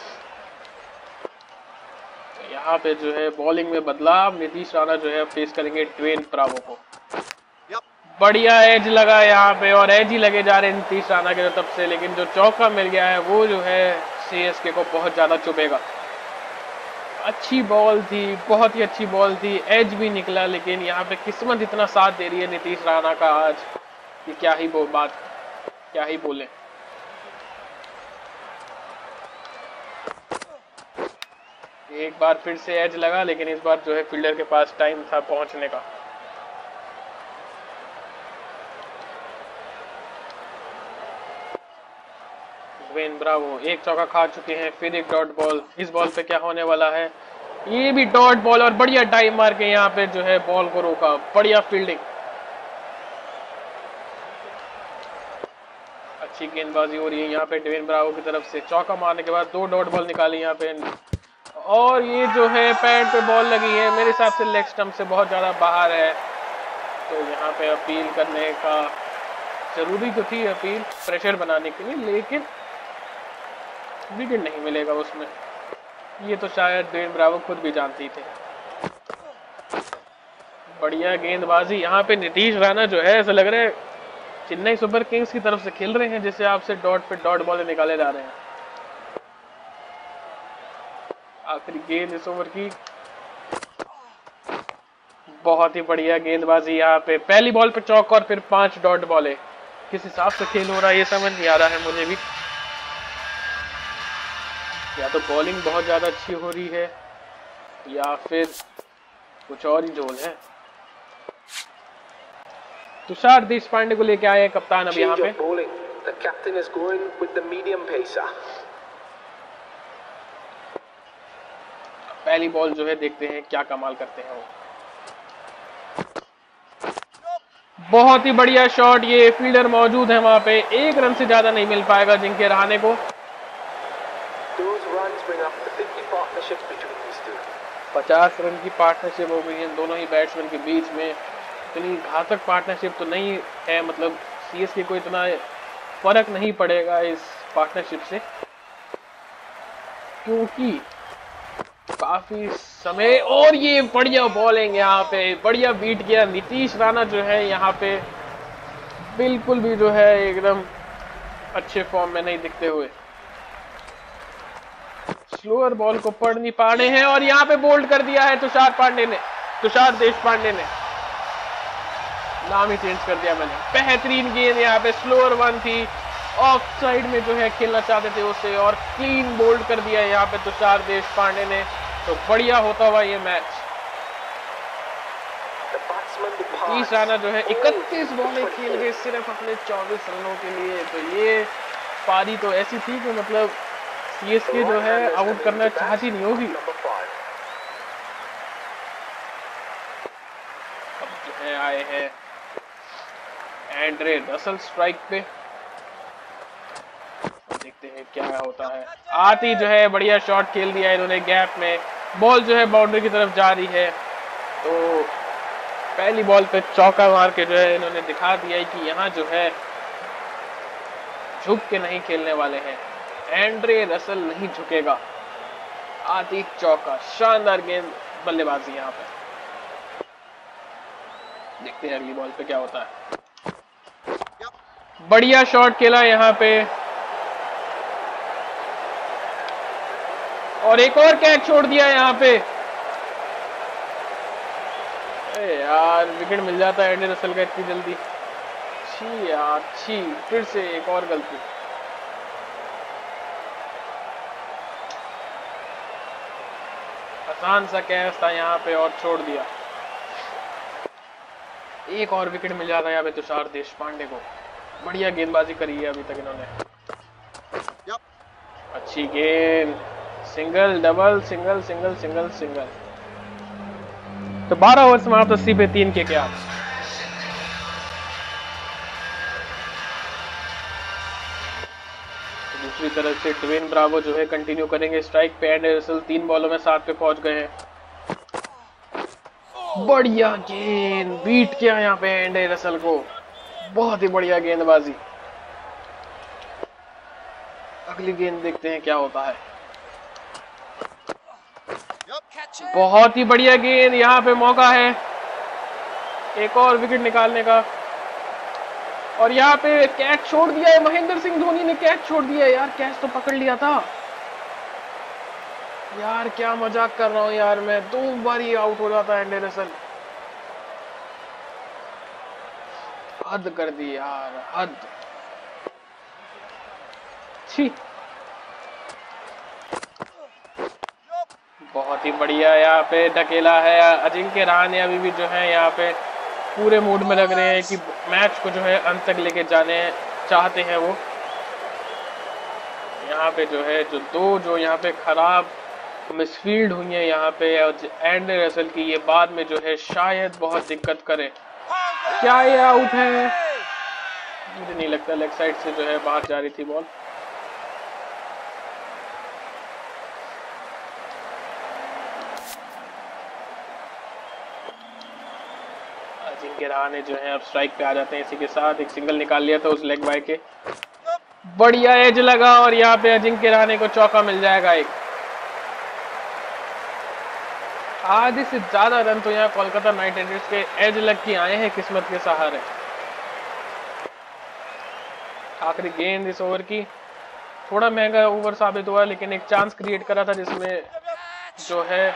यहाँ पे जो है बॉलिंग में बदलाव, नीतीश राणा जो है फेस करेंगे ट्वेन ब्रावो को। बढ़िया एज लगा यहाँ पे, और एज ही लगे जा रहे हैं नीतीश राणा के तरफ से, लेकिन जो चौका मिल गया है वो जो है सीएसके को बहुत ज्यादा चुभेगा। अच्छी बॉल थी, बहुत ही अच्छी बॉल थी, एज भी निकला, लेकिन यहाँ पे किस्मत इतना साथ दे रही है नीतीश राणा का आज कि क्या ही वो बात, क्या ही बोले। एक बार फिर से एज लगा, लेकिन इस बार जो है फील्डर के पास टाइम था पहुंचने का। ट्वेन ब्रावो एक चौका खा चुके हैं, फिर एक डॉट बॉल। इस बॉल पे क्या होने वाला है? ये भी डॉट बॉल और बढ़िया टाइम मार के यहाँ पे जो है बॉल को रोका, बढ़िया फील्डिंग, अच्छी गेंदबाजी हो रही है यहाँ पे ड्वेन ब्रावो की तरफ से। चौका मारने के बाद दो डॉट बॉल निकाली यहाँ पे, और ये जो है पैड पे बॉल लगी है, मेरे हिसाब से लेग स्टंप से बहुत ज्यादा बाहर है, तो यहाँ पे अपील करने का जरूरी तो थी, अपील प्रेशर बनाने के लिए, लेकिन विकेट नहीं मिलेगा उसमें, ये तो शायद ड्वेन ब्रावो खुद भी जानती थे। बढ़िया गेंदबाजी यहाँ पे नीतीश राणा जो है, ऐसा लग रहा है चेन्नई सुपर किंग्स की तरफ से खेल रहे हैं, जैसे आपसे डॉट पे डॉट बॉल निकाले जा रहे हैं। आखिरी गेंद इस ओवर की, बहुत ही बढ़िया गेंदबाजी यहाँ पे, पहली बॉल पे चौक और फिर पांच डॉट बॉले। किस हिसाब से खेल हो रहा है ये समझ नहीं आ रहा है मुझे भी, या तो बॉलिंग बहुत ज्यादा अच्छी हो रही है या फिर कुछ और ही झोल है। तुषार देशपांडे को लेके आए हैं कप्तान अब यहाँ पे। The captain is going with the medium pacer. पहली बॉल जो है देखते हैं क्या कमाल करते हैं वो। बहुत ही बढ़िया शॉट, ये फील्डर मौजूद है वहां पे, एक रन से ज्यादा नहीं मिल पाएगा जिनके रहाने को। पचास रन की पार्टनरशिप हो गई है दोनों ही बैट्समैन के बीच में। इतनी घातक पार्टनरशिप तो नहीं है, मतलब सीएसके को इतना फर्क नहीं पड़ेगा इस पार्टनरशिप से, क्योंकि काफी समय, और ये बढ़िया बॉलिंग यहाँ पे, बढ़िया बीट किया नीतीश राणा जो है यहाँ पे, बिल्कुल भी जो है एकदम अच्छे फॉर्म में नहीं दिखते हुए। स्लोअर बॉल को पढ़ नहीं पा रहे हैं और यहाँ पे बोल्ड कर दिया है तुषार पांडे ने, तुषार देशपांडे ने, नाम ही चेंज कर दिया मैंने। बेहतरीन गेंद यहाँ पे, स्लोअर वन थी, ऑफ साइड में जो है खेलना चाहते थे उसे, और क्लीन बोल्ड कर दिया यहाँ पे तुषार देशपांडे ने, तो बढ़िया होता हुआ ये मैच। नीतीश राणा जो है इकतीस बॉलें खेल गए सिर्फ अपने चौबीस रनों के लिए, तो ये पारी तो ऐसी थी कि मतलब सीएसके जो है आउट करना चाहती नहीं होगी। अब जो है आए हैं एंड्रे रसल स्ट्राइक पे, देखते हैं क्या होता है। आती जो है बढ़िया शॉट खेल दिया है इन्होंने गैप में, बॉल जो है बाउंड्री की तरफ जा रही है, तो पहली बॉल पे चौका मार के जो है इन्होंने दिखा दिया है कि यहाँ जो है झुक के नहीं खेलने वाले हैं, एंड्रे रसल नहीं झुकेगा। आती चौका, शानदार गेंद, बल्लेबाजी यहाँ पे। देखते हैं अगली बॉल पे क्या होता है। बढ़िया शॉट खेला यहाँ पे, और एक और कैच छोड़ दिया यहाँ पे। अरे यार विकेट मिल जाता है एंड्रे रसल का इतनी जल्दी। छी यार छी, फिर से एक और गलती। आसान सा कैच था यहाँ पे और छोड़ दिया। एक और विकेट मिल जाता है यहाँ पे तुषार देशपांडे को। बढ़िया गेंदबाजी करी है अभी तक इन्होंने। अच्छी गेंद, single double single single single single. तो बारह ओवर समाप्त, अस्सी पे तीन के क्या। दूसरी तरफ से ड्वेन ब्रावो जो है कंटिन्यू करेंगे स्ट्राइक पे, एंड्रे रसल तीन बॉलों में सात पे पहुंच गए हैं। बढ़िया गेंद, बीट किया यहाँ पे एंड्रे रसल को, बहुत ही बढ़िया गेंदबाजी। अगली गेंद देखते हैं क्या होता है। बहुत ही बढ़िया गेंद, यहाँ पे मौका है एक और विकेट निकालने का, और यहाँ पे कैच छोड़ दिया है महेंद्र सिंह धोनी ने, कैच छोड़ दिया है यार, कैच तो पकड़ लिया था यार। क्या मजाक कर रहा हूँ यार मैं, दो बार ही आउट हो जाता है एंड्रे रसल। हद कर दी यार, हद। छी, बहुत ही बढ़िया यहाँ पे ढकेला है। अजिंक्य रहाणे अभी भी जो है यहाँ पे पूरे मूड में लग रहे हैं कि मैच को जो है अंत तक लेके जाने चाहते हैं वो। यहाँ पे जो है जो दो जो यहाँ पे खराब मिसफील्ड हुई है यहाँ पे और एंड्रे रसेल की ये बाद में जो है शायद बहुत दिक्कत करे। क्या ये आउट है? मुझे नहीं लगता, लेग साइड से जो है बाहर जा रही थी बॉल। अजिंक्य रहाणे जो है अब स्ट्राइक पे आ जाते हैं। इसी के साथ एक सिंगल निकाल लिया था उस लेग बाय के, बढ़िया एज लगा और यहाँ पे अजिंक्य रहाणे को चौका मिल जाएगा एक। आधे से ज्यादा रन तो यहाँ कोलकाता नाइट राइडर्स के एज लग के आए हैं किस्मत के सहारे। आखिरी गेंद इस ओवर की, थोड़ा महंगा ओवर साबित हुआ लेकिन एक चांस क्रिएट करा था जिसमें जो है,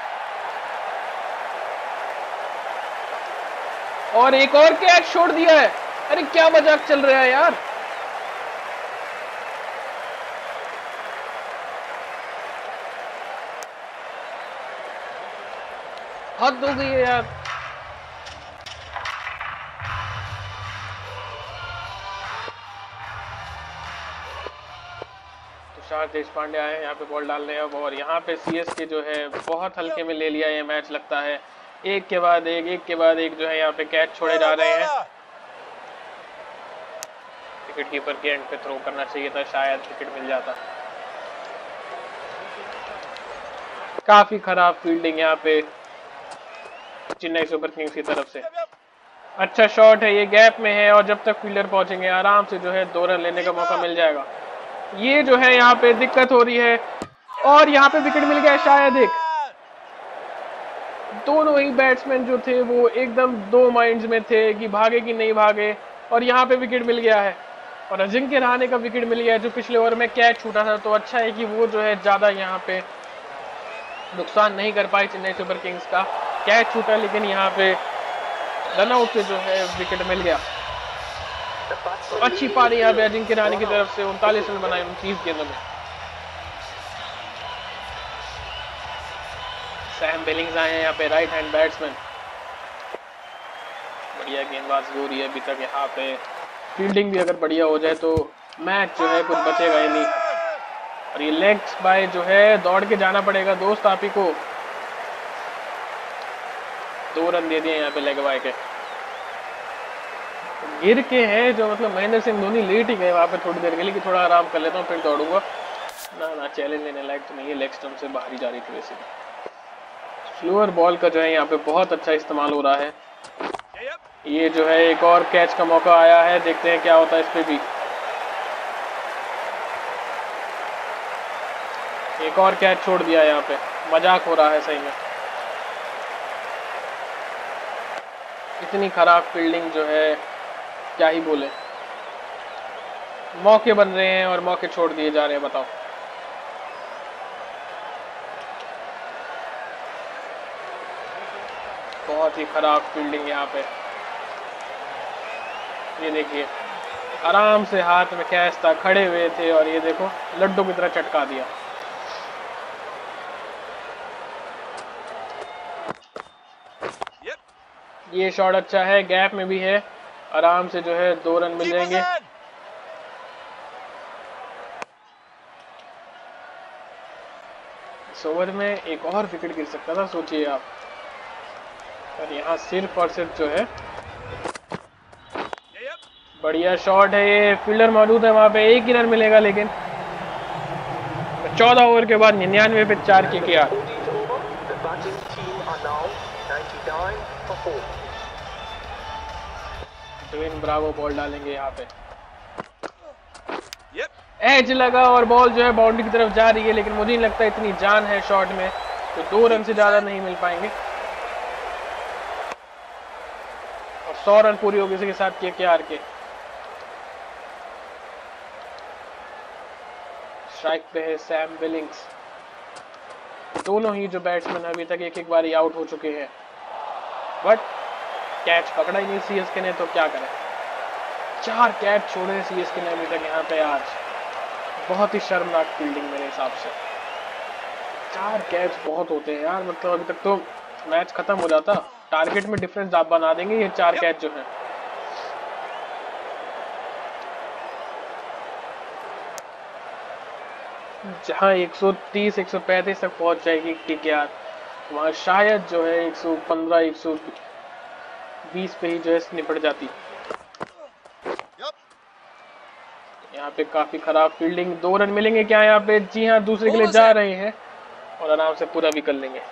और एक और कैच छोड़ दिया है। अरे क्या मजाक चल रहा है यार। हद हो गई है यार। तुषार देशपांडे आए हैं यहाँ पे बॉल डालने अब, और यहाँ पे सीएसके जो है बहुत हल्के में ले लिया ये मैच लगता है। एक के बाद एक एक के बाद एक जो है यहाँ पे कैच छोड़े जा रहे हैं। विकेट कीपर के एंड पे थ्रो करना चाहिए था, शायद विकेट मिल जाता। काफी खराब फील्डिंग यहाँ पे चेन्नई सुपर किंग्स की तरफ से। अच्छा शॉट है, ये गैप में है और जब तक फील्डर पहुंचेंगे आराम से जो है दो रन लेने का मौका मिल जाएगा। ये जो है यहाँ पे दिक्कत हो रही है और यहाँ पे विकेट मिल गया शायद एक। दोनों ही बैट्समैन जो थे वो एकदम दो माइंड्स में थे कि भागे कि नहीं भागे, और यहाँ पे विकेट मिल गया है और अजिंक्य रहाणे का विकेट मिल गया है जो पिछले ओवर में कैच छूटा था। तो अच्छा है कि वो जो है ज्यादा यहाँ पे नुकसान नहीं कर पाई चेन्नई सुपर किंग्स का। कैच छूटा लेकिन यहाँ पे रन आउट से जो है विकेट मिल गया। तो अच्छी पारी यहाँ पे अजिंक्य रहाणे की तरफ से, उनतालीस रन बनाए उनतीस गेंदों में। सैम बिलिंग्स आए हैं यहाँ पे, राइट हैंड बैट्समैन। बढ़िया गेंदबाजी हो रही है अभी तक यहाँ पे। फील्डिंग भी अगर बढ़िया हो जाए तो मैच जो है कुछ बचेगा ही नहीं। और ये लेग्स बाय जो है दौड़ के जाना पड़ेगा दोस्त आप ही को। दो रन दे दिए यहाँ पे लेग बाय के, गिर के हैं जो मतलब महेंद्र सिंह धोनी लेट ही गए वहां पे थोड़ी देर के लिए कि थोड़ा आराम कर लेता हूँ फिर दौड़ूंगा। ना ना चैलेंज लेने लायक तो नहीं है, लेग स्टंप से बाहर ही जा रही थी वैसे। स्लोअर बॉल का जो है यहाँ पे बहुत अच्छा इस्तेमाल हो रहा है। ये जो है एक और कैच का मौका आया है, देखते हैं क्या होता है इस पे भी। एक और कैच छोड़ दिया यहाँ पे, मजाक हो रहा है सही में। इतनी खराब फील्डिंग जो है क्या ही बोले। मौके बन रहे हैं और मौके छोड़ दिए जा रहे हैं, बताओ। बहुत ही खराब फील्डिंग यहाँ पे। ये देखिए आराम से हाथ में कैच था, खड़े हुए थे और ये देखो लड्डू की तरह चटका दिया। ये शॉट अच्छा है, गैप में भी है, आराम से जो है दो रन मिल जाएंगे। इस ओवर में एक और विकेट गिर सकता था सोचिए आप, और यहाँ सिर्फ और सिर्फ जो है बढ़िया शॉट है। ये फील्डर मौजूद है वहां पे, एक ही रन मिलेगा लेकिन चौदह ओवर के बाद निन्यानवे पे चार के के आर। ड्वेन ब्रावो बॉल डालेंगे यहाँ पे। एज लगा और बॉल जो है बाउंड्री की तरफ जा रही है, लेकिन मुझे नहीं लगता इतनी जान है शॉट में, तो दो रन से ज्यादा नहीं मिल पाएंगे। और सौ रन पूरी होगी इसके साथ के के आर के। स्ट्राइक पे है सैम बिलिंग्स। दोनों ही जो बैट्समैन अभी तक एक एक बारी आउट हो चुके हैं, बट कैच पकड़ा ही नहीं सीएसके ने, तो क्या करें। चार कैच छोड़े सीएसके ने अभी तक यहाँ पे आज। बहुत ही शर्मनाक फील्डिंग मेरे हिसाब से। चार कैच बहुत होते हैं यार, मतलब अभी तक तो मैच खत्म हो जाता। टारगेट में डिफरेंस आप बना देंगे ये चार कैच जो है। जहां एक सौ तीस एक सौ पैंतीस तक पहुंच जाएगी केकेआर, वहां शायद जो है एक सौ पंद्रह एक सौ बीस पे ही जो है निपट जाती। यहाँ पे काफी खराब फील्डिंग, दो रन मिलेंगे क्या यहाँ पे? जी हाँ, दूसरे के लिए जा रहे हैं और आराम से पूरा भी कर लेंगे।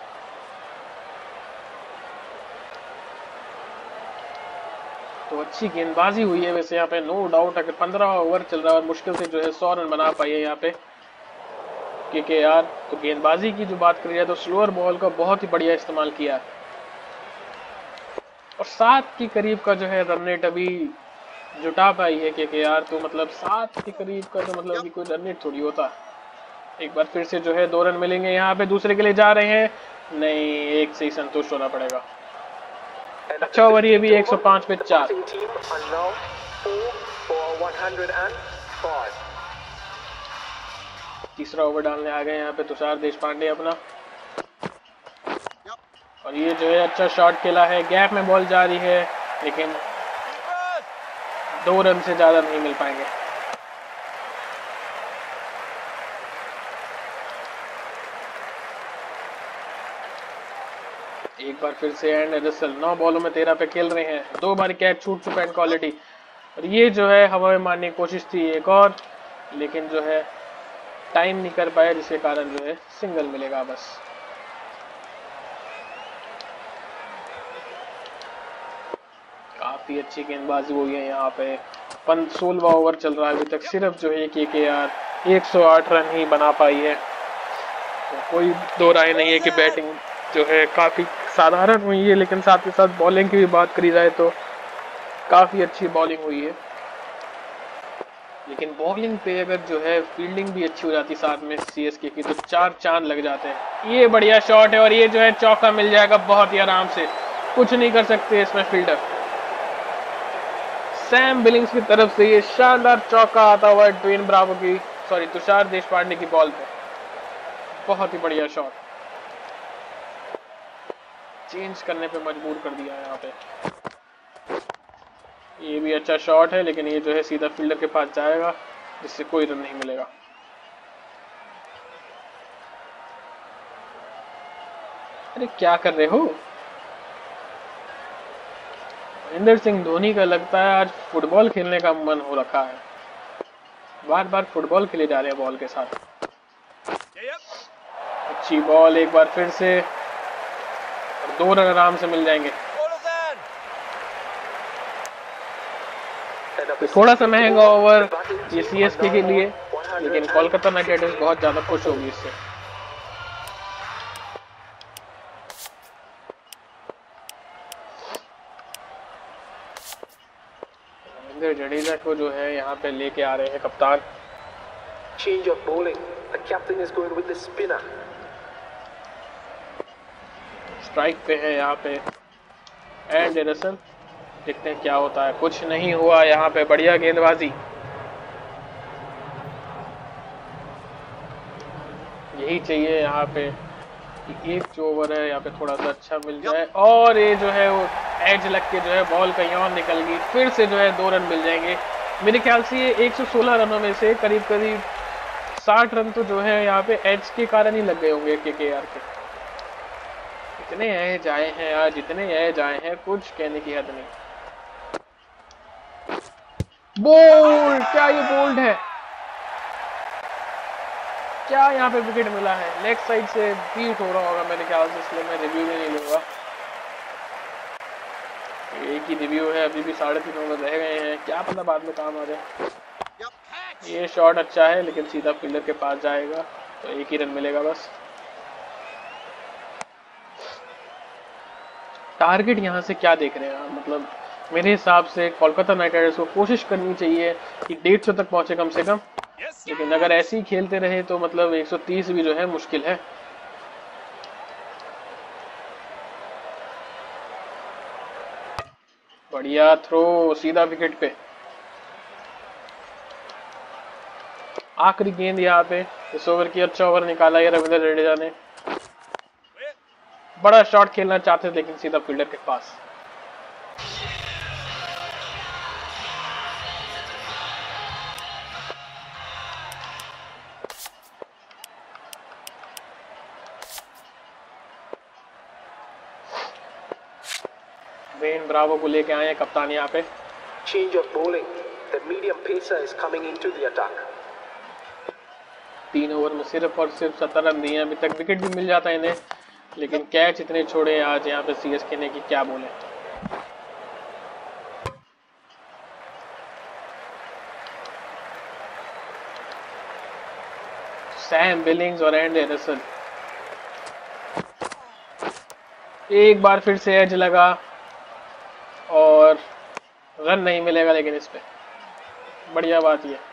तो अच्छी गेंदबाजी हुई है वैसे यहाँ पे, नो डाउट। अगर पंद्रह ओवर चल रहा है और मुश्किल से जो है सौ रन बना पाई है यहाँ पे केकेआर, तो गेंदबाजी की जो बात करी जाए तो स्लोअर बॉल का बहुत ही बढ़िया इस्तेमाल किया है और सात के करीब का जो है रन रेट अभी जुटा पाई है केकेआर। तो मतलब सात के करीब का तो मतलब अभी कोई रन रेट थोड़ी होता। एक बार फिर से जो है दो रन मिलेंगे यहाँ पे, दूसरे के लिए जा रहे हैं, नहीं, एक से ही संतुष्ट होना पड़ेगा। अच्छा ओवर ये भी एक सौ पाँच पे चार। तीसरा ओवर डालने आ गए यहाँ पे तुषार देशपांडे अपना, और ये जो है अच्छा शॉट खेला है, गैप में बॉल जा रही है लेकिन दो रन से ज्यादा नहीं मिल पाएंगे। एक बार फिर से एंड रसल नौ बॉलों में तेरह पे खेल रहे हैं, दो बार कैच छूट चुका है क्वालिटी, और ये जो है हवा में मारने की कोशिश थी एक और, लेकिन जो है टाइम नहीं कर पाया जिसके कारण जो है सिंगल मिलेगा बस। काफी अच्छी गेंदबाजी हुई है यहाँ पे। सोलहवां ओवर चल रहा है अभी तक, सिर्फ जो है केकेआर एक सौ आठ रन ही बना पाई है। तो कोई दो राय नहीं है कि बैटिंग जो है काफी साधारण हुई है, लेकिन साथ ही साथ बॉलिंग की भी बात करी जाए तो काफी अच्छी बॉलिंग हुई है। लेकिन बॉलिंग पे अगर जो है फील्डिंग भी अच्छी हो जाती साथ में सीएसके की तो चार चांद लग जाते हैं। ये बढ़िया शॉट है और ये जो है चौका मिल जाएगा बहुत ही आराम से, कुछ नहीं कर सकते इसमें फील्डर। सैम बिलिंग्स की तरफ से ये शानदार चौका आता हुआ है ड्वेन ब्रावो की, सॉरी तुषार देशपांडे की बॉल पे, बहुत ही बढ़िया शॉट, चेंज करने पे मजबूर कर दिया है यहाँ पे। ये भी अच्छा शॉट है लेकिन ये जो है सीधा फील्डर के पास जाएगा जिससे कोई रन नहीं मिलेगा। अरे क्या कर रहे हो? महेंद्र सिंह धोनी का लगता है आज फुटबॉल खेलने का मन हो रखा है, बार बार फुटबॉल खेले जा रहे हैं बॉल के साथ। अच्छी बॉल एक बार फिर से, और दो रन आराम से मिल जाएंगे। तो थोड़ा सा महंगा ओवर ये सीएसके के लिए, लेकिन कोलकाता नाइट राइडर्स बहुत ज्यादा खुश होगी इससे। रविंद्र जडेजा को जो है यहाँ पे लेके आ रहे हैं कप्तान। Change of bowling. The captain is going with the spinner. Strike पे है यहाँ पे एंड एडरसन, देखते हैं क्या होता है। कुछ नहीं हुआ यहाँ पे, बढ़िया गेंदबाजी, यही चाहिए यहाँ पे कि एक जो ओवर है यहाँ पे थोड़ा सा अच्छा मिल जाए, और ये जो है वो एज लग के जो है बॉल कहीं और निकल गई, फिर से जो है दो रन मिल जाएंगे। मेरे ख्याल से ये एक सौ सोलह रनों में से करीब करीब साठ रन तो जो है यहाँ पे एज के कारण ही लग गए होंगे केकेआर के। इतने एज आए हैं आज, इतने एज आए हैं, कुछ कहने की हद नहीं। बोल्ड, क्या ये बोल्ड है? क्या यहाँ पे विकेट मिला है? लेग साइड से बीट हो रहा होगा मेरे ख्याल से, इसलिए मैं रिव्यू भी नहीं लूंगा। एक ही रिव्यू है, अभी भी साढ़े तीन ओवर रह गए हैं, क्या पता बाद में काम आ जाए। ये शॉट अच्छा है लेकिन सीधा फील्डर के पास जाएगा तो एक ही रन मिलेगा बस। टारगेट यहाँ से क्या देख रहे हैं? मतलब मेरे हिसाब से कोलकाता नाइट राइडर्स को कोशिश करनी चाहिए कि डेढ़ सौ तक पहुंचे कम से कम, लेकिन अगर ऐसे ही खेलते रहे तो मतलब एक सौ तीस भी जो है मुश्किल है। बढ़िया थ्रो, सीधा विकेट पे। आखिरी गेंद यहाँ पे इस ओवर की, अच्छा ओवर निकाला है रविंद्र जडेजा ने, बड़ा शॉट खेलना चाहते थे लेकिन सीधा फील्डर के पास। वेन ब्रावो को लेके आए हैं कप्तान यहाँ पे। Change of bowling. The medium pacer is coming into the attack. तीन ओवर में सिर्फ और सिर्फ सत्तर रन दिए हैं अभी तक। विकेट भी मिल जाता है इन्हें, लेकिन कैच इतने छोड़े आज यहाँ पे सीएसके ने कि क्या बोले। सैम बिलिंग्स और एंड्रे रसल, एक बार फिर से एज लगा और रन नहीं मिलेगा, लेकिन इस पे बढ़िया बात ये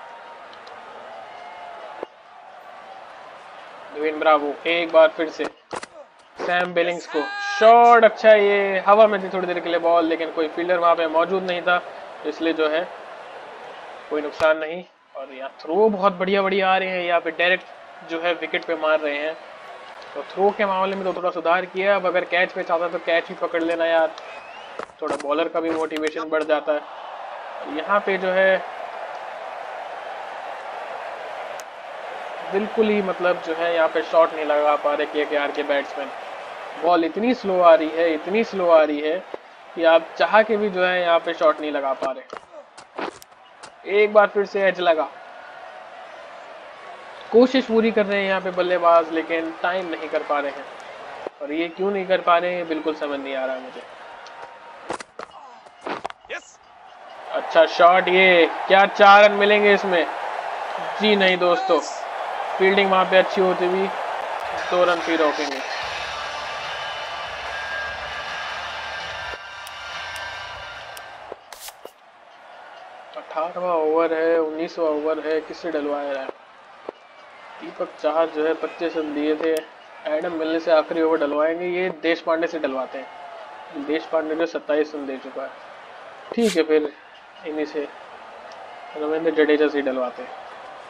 डेविन ब्रावो एक बार फिर से सैम बिलिंग्स को शॉट। अच्छा, ये हवा में थी थोड़ी देर के लिए बॉल, लेकिन कोई फील्डर वहां पे मौजूद नहीं था, इसलिए जो है कोई नुकसान नहीं। और यहाँ थ्रो बहुत बढ़िया बढ़िया आ रहे हैं, यहाँ पे डायरेक्ट जो है विकेट पे मार रहे हैं। तो थ्रो के मामले में तो थोड़ा सुधार किया। अब अगर कैच पे चाहता तो कैच ही पकड़ लेना यार, थोड़ा बॉलर का भी मोटिवेशन बढ़ जाता है। यहाँ पे जो है बिल्कुल ही मतलब जो है यहाँ पे शॉट नहीं लगा पा रहे केकेआर के बैट्समैन। बॉल इतनी स्लो आ रही है, इतनी स्लो आ रही है कि आप चाह के भी जो है यहाँ पे शॉट नहीं लगा पा रहे। एक बार फिर से एज लगा, कोशिश पूरी कर रहे हैं यहाँ पे बल्लेबाज, लेकिन टाइम नहीं कर पा रहे हैं। और ये क्यों नहीं कर पा रहे हैं बिल्कुल समझ नहीं आ रहा मुझे। yes. अच्छा शॉट, ये क्या चार रन मिलेंगे इसमें? जी नहीं दोस्तों, फील्डिंग वहां पे अच्छी होती हुई दो रन भी रोकेंगे। अठारहवां ओवर है, उन्नीसवां ओवर है, किससे डलवाया रहा है? दीपक चाहर जो है पच्चीस रन दिए थे, एडम मिलने से आखिरी ओवर डलवाएंगे। ये देश पांडे से डलवाते हैं, देश पांडे जो सत्ताईस रन दे चुका है। ठीक है, फिर इन्हीं से रविंद्र जडेजा से डलवाते हैं।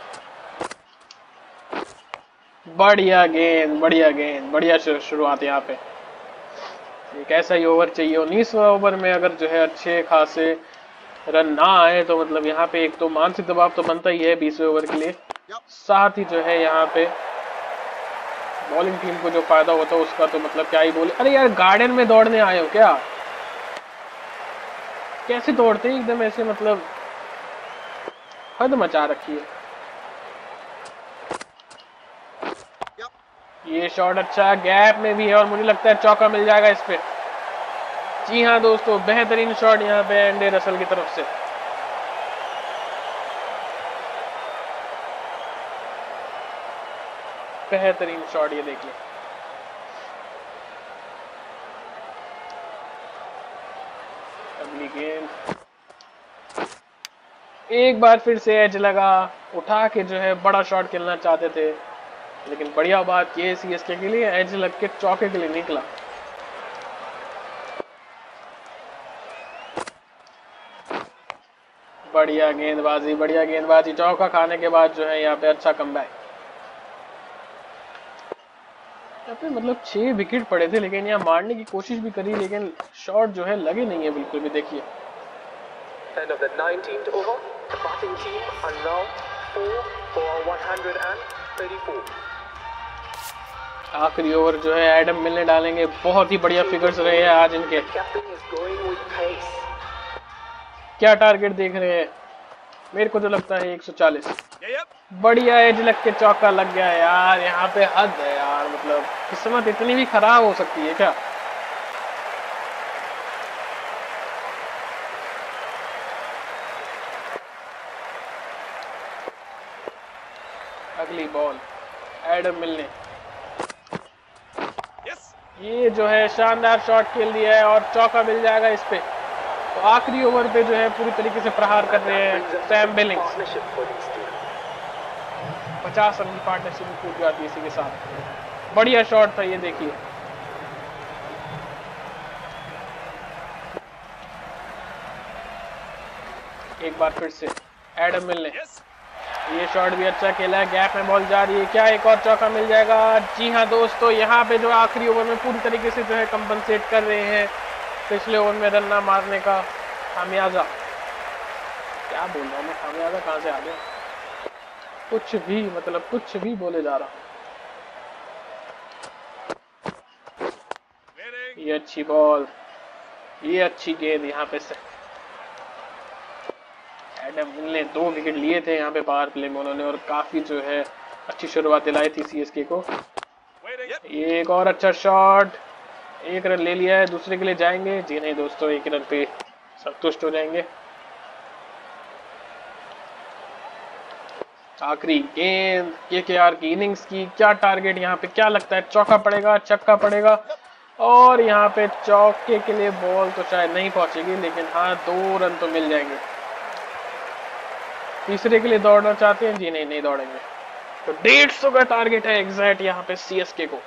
बढ़िया गेंद, बढ़िया गेंद, बढ़िया शुरुआत यहाँ पे। एक ऐसा ही ओवर चाहिए। उन्नीसवां ओवर में अगर जो है अच्छे खासे रन ना आए तो मतलब यहाँ पे एक तो मानसिक दबाव तो बनता ही है बीसवें ओवर के लिए, साथ ही जो है यहाँ पे बॉलिंग टीम को जो फायदा होता है उसका तो मतलब क्या ही बोले। अरे यार, गार्डन में दौड़ने आए हो क्या? कैसे दौड़ते हैं एकदम ऐसे, मतलब हद मचा रखी है। ये शॉट अच्छा गैप में भी है और मुझे लगता है चौका मिल जाएगा इस पे। जी हाँ दोस्तों, बेहतरीन शॉट यहाँ पे एंड्रे रसल की तरफ से। बेहतरीन शॉट, ये देखिए। अगली गेंद एक बार फिर से एज लगा, उठा के जो है बड़ा शॉट खेलना चाहते थे, लेकिन बढ़िया बात ये सीएसके के लिए एज लग के चौके के लिए निकला। बढ़िया गेंदबाजी, बढ़िया गेंदबाजी। चौका खाने के बाद जो है यहाँ पे अच्छा कमबैक। यहाँ पे मतलब छह विकेट पड़े थे, लेकिन यहाँ मारने की कोशिश भी करी, लेकिन शॉट जो है लगे नहीं है बिल्कुल भी। देखिए End of the nineteenth over. The batting team are now four for one hundred thirty-four. आखिरी ओवर जो है एडम मिलने डालेंगे। बहुत ही बढ़िया फिगर्स रहे हैं आज इनके। Captain is going with pace. क्या टारगेट देख रहे हैं? मेरे को तो लगता है एक सौ चालीस। बढ़िया एज लग के चौका लग गया यार। यहाँ पे हद है यार, मतलब किस्मत इतनी भी खराब हो सकती है क्या? अगली बॉल एडम मिलने, ये जो है शानदार शॉट खेल दिया है और चौका मिल जाएगा इस पे। तो आखिरी ओवर पे जो है पूरी तरीके से प्रहार कर रहे हैं सैम बिलिंग्स। पचास रन की पार्टनरशिप कूद जाती है इसी के साथ। बढ़िया शॉट था ये, देखिए। एक बार फिर से एडम मिलने, ये शॉट भी अच्छा खेला है। गैप में बॉल जा रही है, क्या एक और चौका मिल जाएगा? जी हाँ दोस्तों, यहाँ पे जो आखिरी ओवर में पूरी तरीके से जो है कंपनसेट कर रहे हैं पिछले ओवर में रन ना मारने का खामियाजा। क्या बोल रहा हूँ मैं, खामियाजा कहाँ से आ गया? कुछ भी, मतलब कुछ भी बोले जा रहा। ये अच्छी बॉल, ये अच्छी गेंद यहाँ पे से एडम हिल ने दो विकेट लिए थे यहाँ पे पावर प्ले में उन्होंने, और काफी जो है अच्छी शुरुआत दिलाई थी सीएसके को। ये एक और अच्छा शॉट, एक रन ले लिया है, दूसरे के लिए जाएंगे? जी नहीं दोस्तों, एक रन पे संतुष्ट हो जाएंगे। आखिरी गेंद केकेआर की इनिंग्स की, क्या टारगेट यहाँ पे, क्या लगता है चौका पड़ेगा, छक्का पड़ेगा? और यहाँ पे चौके के लिए बॉल तो शायद नहीं पहुंचेगी, लेकिन हाँ दो रन तो मिल जाएंगे। तीसरे के लिए दौड़ना चाहते हैं? जी नहीं, नहीं दौड़ेंगे। तो डेढ़ सौ का टारगेट है एग्जैक्ट यहाँ पे सीएसके को।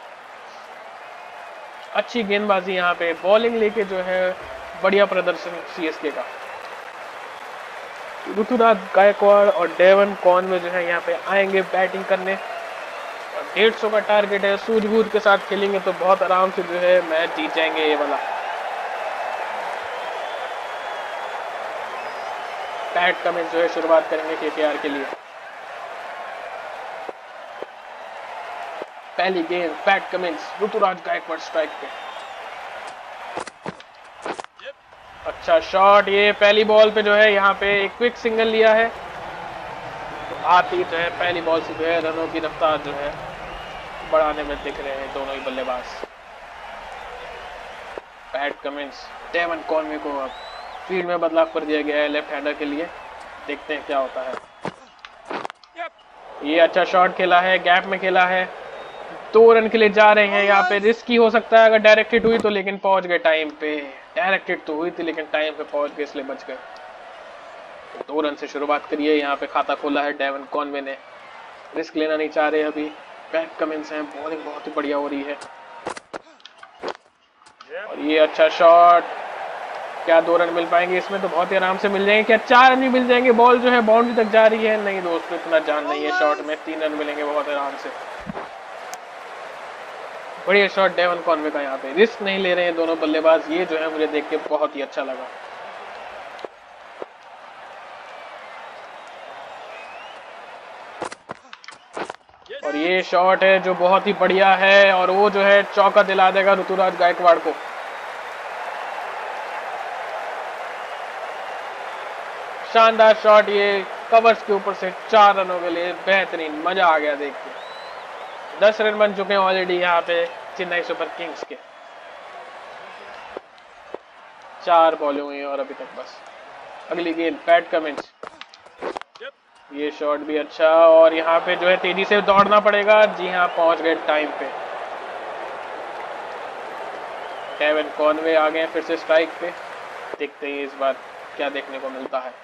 अच्छी गेंदबाजी यहाँ पे, बॉलिंग लेके जो है बढ़िया प्रदर्शन सीएसके का। ऋतुराज गायकवाड़ और डेवन कॉनवे जो है यहाँ पे आएंगे बैटिंग करने, और डेढ़ सौ का टारगेट है। सूझबूझ के साथ खेलेंगे तो बहुत आराम से जो है मैच जीत जाएंगे ये वाला। पैट कमिंस जो है शुरुआत करेंगे केकेआर के लिए। पहली गेंद Pat Cummins, Ruturaj Gaikwad strike पे। अच्छा शॉट, ये पहली बॉल पे जो है यहाँ पे एक क्विक सिंगल लिया है, तो आती जो है पहली बॉल से जो है रनों की रफ्तार जो है बढ़ाने में दिख रहे हैं दोनों ही बल्लेबाज। पैट कमिंस, डेवन कॉनवे को अब फील्ड में बदलाव कर दिया गया है लेफ्ट हैंडर के लिए, देखते हैं क्या होता है। ये अच्छा शॉट खेला है, गैप में खेला है, दो रन के लिए जा रहे हैं। यहाँ पे रिस्की हो सकता है अगर डायरेक्ट हिट हुई तो, लेकिन पहुंच गए टाइम पे। डायरेक्ट हिट तो हुई थी लेकिन टाइम पे पहुंच गए, इसलिए बच गए। तो दो रन से शुरुआत करिए, यहाँ पे खाता खोला है डेवन कॉनवे ने, रिस्क लेना नहीं चाह रहे अभी। पैट कमिंस हैं, बॉलिंग बहुत ही बढ़िया हो रही है। और ये अच्छा शॉट, क्या दो रन मिल पाएंगे इसमें? तो बहुत ही आराम से मिल जाएंगे। क्या चार रन भी मिल जाएंगे? बॉल जो है बाउंड्री तक जा रही है। नहीं दोस्तों, इतना जान नहीं है शॉट में, तीन रन मिलेंगे बहुत आराम से। बढ़िया शॉट डेवन कॉनवे का, यहाँ पे रिस्क नहीं ले रहे हैं दोनों बल्लेबाज, ये जो है मुझे देख के बहुत ही अच्छा लगा। और ये शॉट है जो बहुत ही बढ़िया है, और वो जो है चौका दिला देगा ऋतुराज गायकवाड़ को। शानदार शॉट, ये कवर्स के ऊपर से चार रनों के लिए बेहतरीन, मजा आ गया देख के। दस रन बन चुके हैं ऑलरेडी यहाँ पे चेन्नई सुपर किंग्स के। चार बॉलें हुई हैं और अभी तक बस। अगली गेंद पैट कमिंस, ये शॉट भी अच्छा, और यहाँ पे जो है तेजी से दौड़ना पड़ेगा। जी हाँ, पहुंच गए टाइम पे। डेवन कॉनवे आ गए फिर से स्ट्राइक पे, देखते हैं इस बार क्या देखने को मिलता है।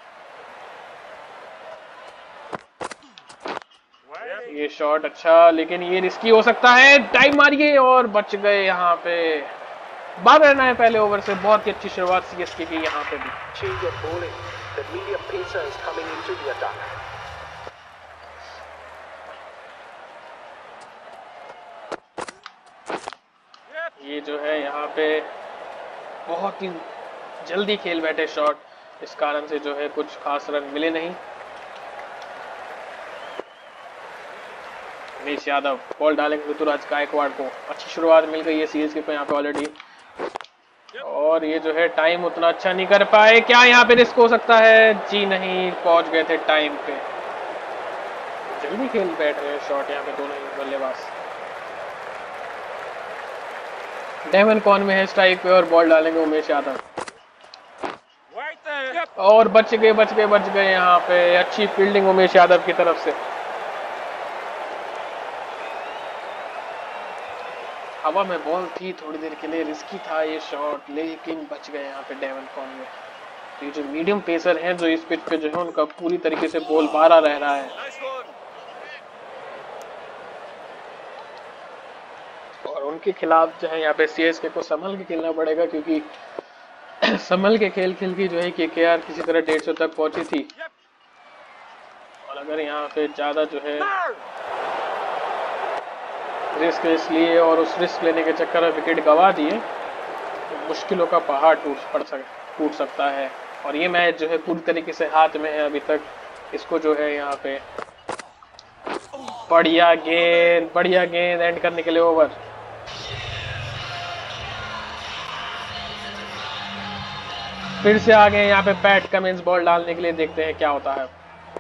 ये शॉट अच्छा, लेकिन ये रिस्की हो सकता है। टाइम मारिए, और बच गए यहाँ पे। बारह रन आए पहले ओवर से, बहुत ही अच्छी शुरुआत सीएसके की यहाँ पे भी। Change of bowling. The medium pacer is coming into the attack. ये जो है यहाँ पे बहुत ही जल्दी खेल बैठे शॉट, इस कारण से जो है कुछ खास रन मिले नहीं। उमेश यादव बॉल डालेंगे ऋतुराज गायकवाड़ को। अच्छी शुरुआत मिल गई है सीएसके को यहाँ पे ऑलरेडी, और ये जो है टाइम उतना अच्छा नहीं कर पाए। क्या यहाँ पे रिस्क हो सकता है? जी नहीं, पहुंच गए थे टाइम पे। जल्दी खेल बैठ रहे हैं शॉट यहाँ पे दोनों ही बल्लेबाज। डेवन कॉनवे है स्ट्राइक पे और बॉल डालेंगे उमेश यादव, और बच गए बच गए बच गए यहाँ पे। अच्छी फील्डिंग उमेश यादव की तरफ से। हवा में बॉल थी थोड़ी देर के लिए, रिस्की था ये शॉट, लेकिन बच गए यहाँ पे डेवन कॉनवे। तो ये जो मीडियम पेसर हैं जो इस पिच पे जो है उनका पूरी तरीके से बॉल बारह रह रहा है, और उनके खिलाफ जो है यहाँ पे सीएसके को संभल के खेलना पड़ेगा, क्योंकि संभल के खेल खेल की जो है केकेआर किसी तरह डेढ़ सौ तक पहुंची थी, और अगर यहाँ पे ज्यादा जो है रिस्क इसलिए और उस रिस्क लेने के चक्कर में विकेट गंवा दिए तो मुश्किलों का पहाड़ टूट पड़ सक टूट सकता है। और ये मैच जो है पूरी तरीके से हाथ में है अभी तक। इसको जो है यहाँ पे बढ़िया गेंद बढ़िया गेंद एंड करने के लिए ओवर। फिर से आ गए यहाँ पे पैट कमिंस बॉल डालने के लिए, देखते हैं क्या होता है।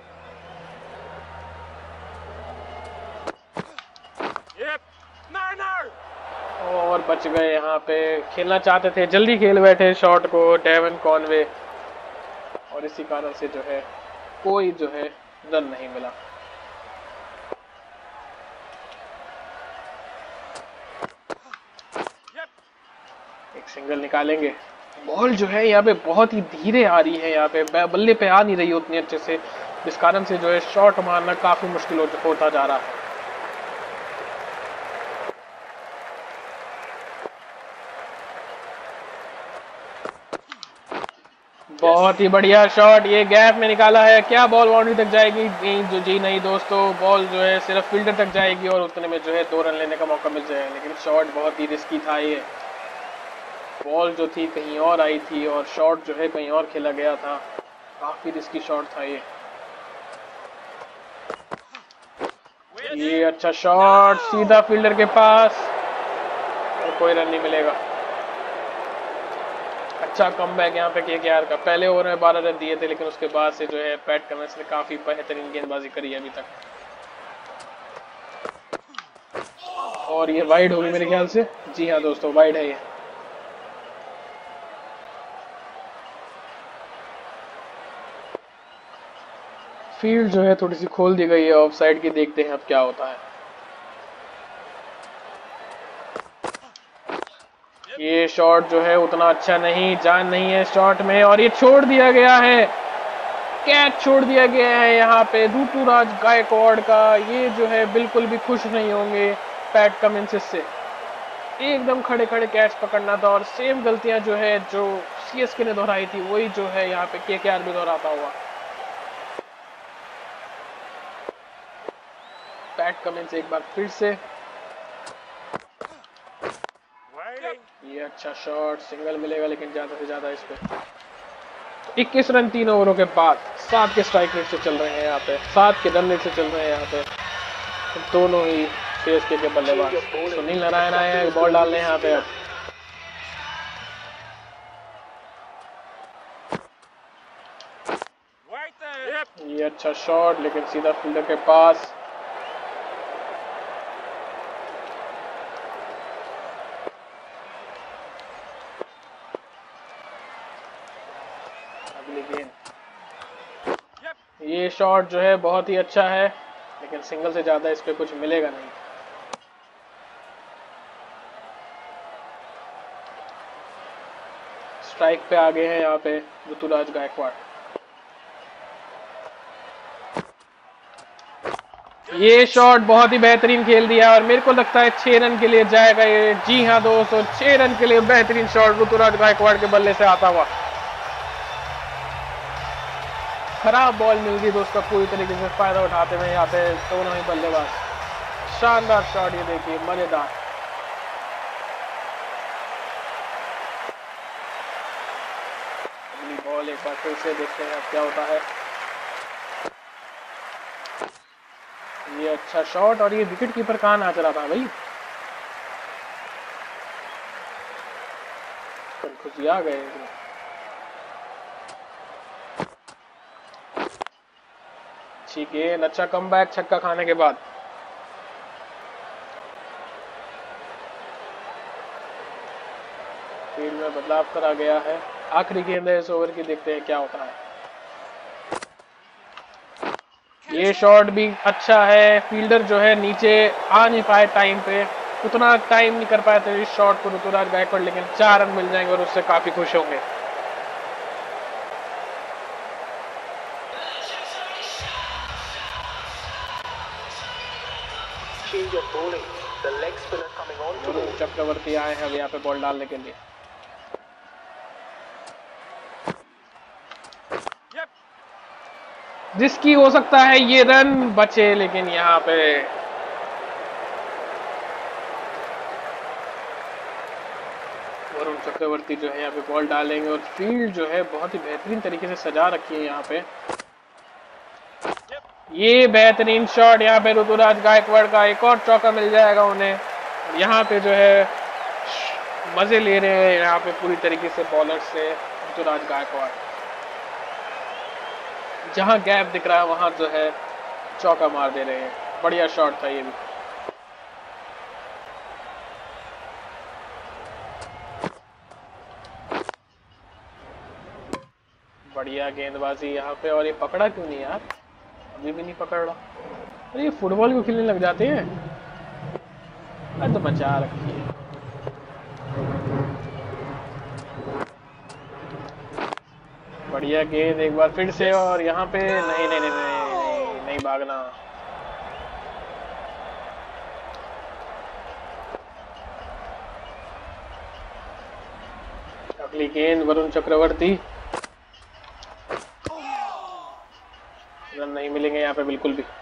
और बच गए यहाँ पे, खेलना चाहते थे, जल्दी खेल बैठे शॉट को डेवन कॉनवे, और इसी कारण से जो है कोई जो है रन नहीं मिला। एक सिंगल निकालेंगे। बॉल जो है यहाँ पे बहुत ही धीरे आ रही है, यहाँ पे बल्ले पे आ नहीं रही उतनी अच्छे से, जिस कारण से जो है शॉट मारना काफी मुश्किल हो, होता जा रहा है। बहुत ही बढ़िया शॉट, ये गैप में निकाला है, क्या बॉल बाउंड्री तक जाएगी? नहीं जो जी नहीं दोस्तों, बॉल जो है सिर्फ फील्डर तक जाएगी और उतने में जो है दो रन लेने का मौका मिल जाएगा। लेकिन शॉट बहुत ही रिस्की था, ये बॉल जो थी कहीं और आई थी और शॉट जो है कहीं और खेला गया था, काफी रिस्की शॉट था ये। ये अच्छा शॉट सीधा फील्डर के पास और कोई रन नहीं मिलेगा। अच्छा कमबैक यहाँ पे केकेआर का, पहले ओवर में बारह रन दिए थे लेकिन उसके बाद से जो है पैट कमिंस ने काफी बेहतरीन गेंदबाजी करी है अभी तक। और ये वाइड होगी मेरे ख्याल से, जी हाँ दोस्तों वाइड है ये। फील्ड जो है थोड़ी सी खोल दी गई है ऑफ साइड की, देखते हैं अब क्या होता है। ये शॉट जो है उतना अच्छा नहीं, जान नहीं है शॉट में, और ये छोड़ दिया गया है, कैच छोड़ दिया गया है यहाँ पे ऋतुराज गायकवाड़ का। ये जो है बिल्कुल भी खुश नहीं होंगे पैट कमिंस से, एकदम खड़े खड़े कैच पकड़ना था, और सेम गलतियां जो है जो सीएसके ने दोहराई थी वही जो है यहाँ पे केकेआर भी दोहराता हुआ। पैट कमिंस एक बार फिर से, ये अच्छा शॉट, सिंगल मिलेगा लेकिन ज्यादा से ज्यादा इस पे। इक्कीस रन तीन ओवरों के बाद, सात के स्ट्राइक रेट से चल रहे हैं यहाँ पे, सात के रन रेट से चल रहे हैं यहाँ पे दोनों ही सीएसके के बल्लेबाज। सुनील नारायण आए हैं बॉल डालने यहाँ पे अब। ये अच्छा शॉट लेकिन सीधा फील्डर के पास। अगली गेंद, ये शॉट जो है बहुत ही अच्छा है लेकिन सिंगल से ज्यादा इस पे कुछ मिलेगा नहीं। स्ट्राइक पे आ गए हैं यहाँ पे ऋतुराज गायकवाड़। ये शॉट बहुत ही बेहतरीन खेल दिया और मेरे को लगता है छह रन के लिए जाएगा ये। जी हाँ दोस्तों, छह रन के लिए बेहतरीन शॉट ऋतुराज गायकवाड़ के बल्ले से आता हुआ। खराब बॉल मिल गई तो उसका पूरी तरीके से फायदा उठाते हुए यहाँ पे दोनों ही बल्लेबाज। शानदार शॉट, ये देखिए मजेदार। अगली बॉल एक बार फिर से देखते हैं अब क्या होता है। ये अच्छा शॉट, और ये विकेट कीपर कहाँ नाच रहा था भाई, खुशी आ गए। अच्छी गेंद, अच्छा कमबैक छक्का खाने के बाद। फील्ड में बदलाव करा गया है, आखिरी गेंद है इस ओवर की, देखते हैं क्या होता है। ये शॉट भी अच्छा है, फील्डर जो है नीचे आ नहीं पाए टाइम पे, उतना टाइम नहीं कर पाए थे इस शॉट को ऋतुराज गायकवाड़, लेकिन चार रन मिल जाएंगे और उससे काफी खुश होंगे। चक्रवर्ती आए हैं अब यहाँ पे बॉल डालने के लिए। जिसकी हो सकता है ये रन बचे, लेकिन यहाँ पे वरुण चक्रवर्ती जो है यहाँ पे बॉल डालेंगे, और फील्ड जो है बहुत ही बेहतरीन तरीके से सजा रखी है यहाँ पे। ये बेहतरीन शॉट, यहाँ पे ऋतुराज गायकवाड़ का एक और चौका मिल जाएगा उन्हें। यहाँ पे जो है मजे ले रहे हैं यहाँ पे पूरी तरीके से बॉलर से ऋतुराज गायकवाड़। जहां गैप दिख रहा है वहां जो है चौका मार दे रहे हैं। बढ़िया शॉट था ये भी। बढ़िया गेंदबाजी यहाँ पे। और ये पकड़ा क्यों नहीं यार, अभी भी नहीं पकड़ रहा। अरे ये फुटबॉल को खेलने लग जाते हैं। अरे तो बचा रखी है। बढ़िया गेंद एक बार फिर से। और यहाँ पे नहीं नहीं नहीं नहीं नहीं, नहीं भागना। अगली गेंद वरुण चक्रवर्ती। रन नहीं मिलेंगे यहाँ पे बिल्कुल भी।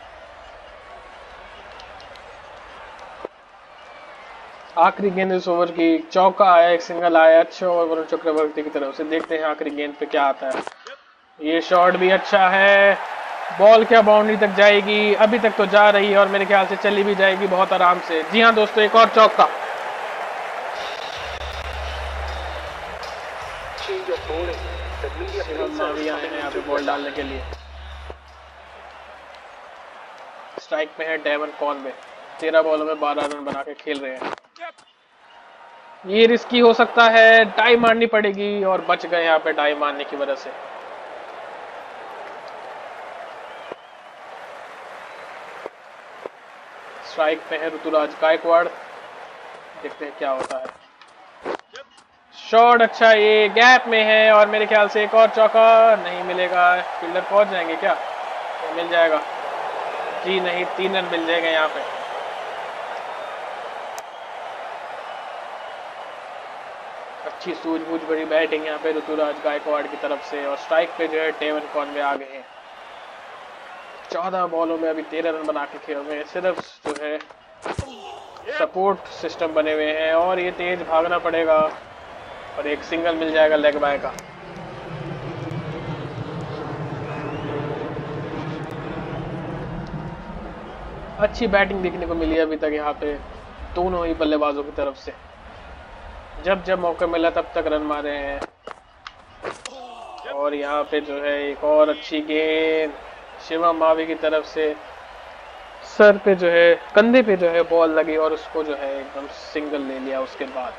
आखिरी गेंद इस ओवर की। चौका आया, एक सिंगल आया। अच्छा ओवर वरुण चक्रवर्ती की तरफ से। देखते हैं आखिरी गेंद पे क्या आता है। ये शॉट भी अच्छा है। बॉल क्या बाउंड्री तक जाएगी? अभी तक तो जा रही है और मेरे ख्याल से चली भी जाएगी बहुत आराम से। जी हाँ दोस्तों, एक और चौका। शिवम मावी आए हैं यहाँ पे बॉल डालने के लिए। स्ट्राइक पे है डेवन कॉनवे। तेरह बॉलों में बारह रन बना के खेल रहे हैं। ये रिस्की हो सकता है, डाई मारनी पड़ेगी और बच गए यहाँ पे डाई मारने की वजह से। स्ट्राइक पे है ऋतुराज गायकवाड़। देखते हैं क्या होता है। शॉट अच्छा, ये गैप में है और मेरे ख्याल से एक और चौका नहीं मिलेगा। फील्डर पहुंच जाएंगे क्या? तो मिल जाएगा जी नहीं, तीन रन मिल जाएंगे यहाँ पे। अच्छी सूझबूझ भरी बैटिंग यहाँ पे ऋतुराज गायकवाड़ की तरफ से। और स्ट्राइक पे जो है डेवन कॉनवे आ गए हैं। चौदह बॉलों में अभी तेरह रन बना के खेल रहे हैं। सिर्फ जो है सपोर्ट सिस्टम बने हुए हैं और ये तेज भागना पड़ेगा और एक सिंगल मिल जाएगा लेग बाय का। अच्छी बैटिंग देखने को मिली अभी तक यहाँ पे दोनों ही बल्लेबाजों की तरफ से। जब जब मौका मिला तब तक रन मारे हैं। और यहाँ पे जो है एक और अच्छी गेंद शिवम मावी की तरफ से। सर पे जो है, कंधे पे जो है बॉल लगी और उसको जो है एकदम सिंगल ले लिया। उसके बाद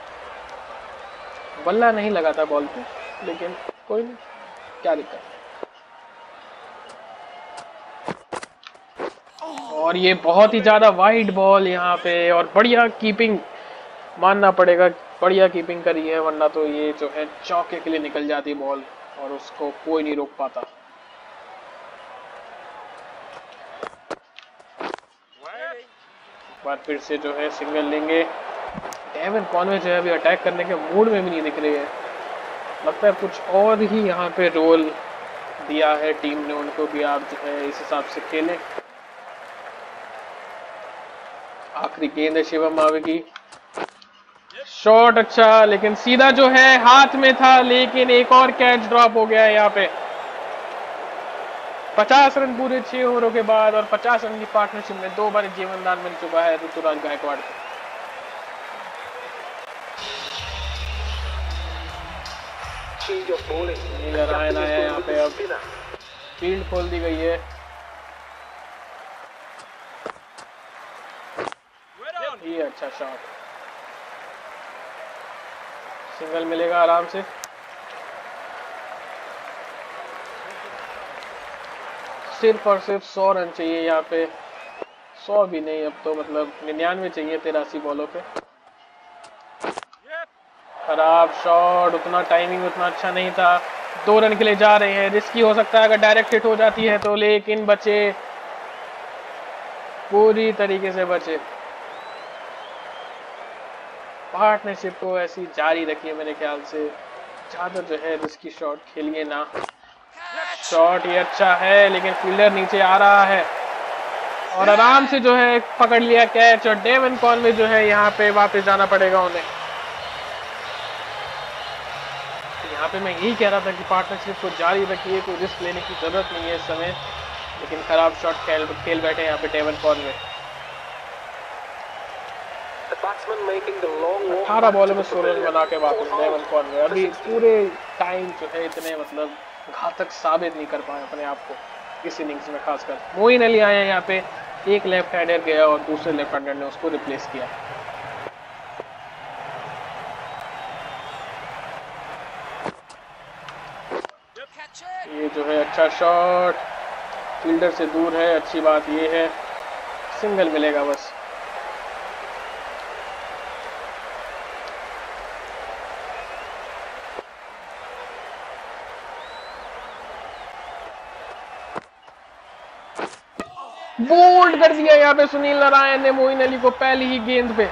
बल्ला नहीं लगा था बॉल पे, लेकिन कोई नहीं, क्या दिक्कत। और ये बहुत ही ज्यादा वाइड बॉल यहाँ पे। और बढ़िया कीपिंग मानना पड़ेगा, बढ़िया कीपिंग करी है, वरना तो ये जो है चौके के लिए निकल जाती बॉल और उसको कोई नहीं रोक पाता। एक बार फिर से जो है सिंगल लेंगे। डेवन कॉनवे जो है अभी अटैक करने के मूड में भी नहीं दिख रही है। लगता है कुछ और ही यहाँ पे रोल दिया है टीम ने उनको भी, आप जो है इस हिसाब से खेलें। आखिरी गेंद है शिवम मावी की। शॉट अच्छा, लेकिन सीधा जो है हाथ में था, लेकिन एक और कैच ड्रॉप हो गया है यहाँ पे। पचास रन पूरे छह ओवरों के बाद और पचास रन की पार्टनरशिप में दो बार जीवन दान मिल चुका है ऋतुराज गायकवाड़ को। नारायण आया यहाँ पे। अब फील्ड खोल दी गई है। ये अच्छा शॉट, सिंगल मिलेगा आराम से। सिर्फ और सिर्फ सौ रन चाहिए यहाँ पे। सौ भी नहीं, अब तो मतलब निन्यानवे चाहिए तिरासी बॉलों पे। खराब शॉट, उतना टाइमिंग उतना अच्छा नहीं था। दो रन के लिए जा रहे हैं। रिस्की हो सकता है अगर डायरेक्ट हिट हो जाती है तो, लेकिन बचे, पूरी तरीके से बचे। पार्टनरशिप को ऐसी जारी रखिए मेरे ख्याल से। ज्यादा जो है रिस्की शॉट खेलिए ना। शॉट ये अच्छा है, लेकिन फील्डर नीचे आ रहा है और आराम से जो है पकड़ लिया कैच। और डेवन कॉनवे जो है यहाँ पे वापस जाना पड़ेगा उन्हें। यहाँ पे मैं यही कह रहा था कि पार्टनरशिप को जारी रखिए, कोई रिस्क लेने की जरूरत नहीं है इस समय। लेकिन खराब शॉट खेल खेल बैठे यहाँ पे डेवन कॉनवे। अठारह बॉल में सोलह रन बना के वापस डेवन कॉनवे अभी पूरे टाइम जो है इतने मतलब घातक साबित नहीं कर पाए अपने आप को इस इनिंग्स में। खासकर मोइन अली आए हैं यहाँ पे, एक लेफ्ट हैंडर गया और दूसरे लेफ्ट हैंडर ने उसको रिप्लेस किया। ये जो है अच्छा शॉट, फील्डर से दूर है, अच्छी बात ये है, सिंगल मिलेगा बस। बोल्ड कर दिया यहाँ पे सुनील नारायण ने मोइन अली को पहली ही गेंद पे।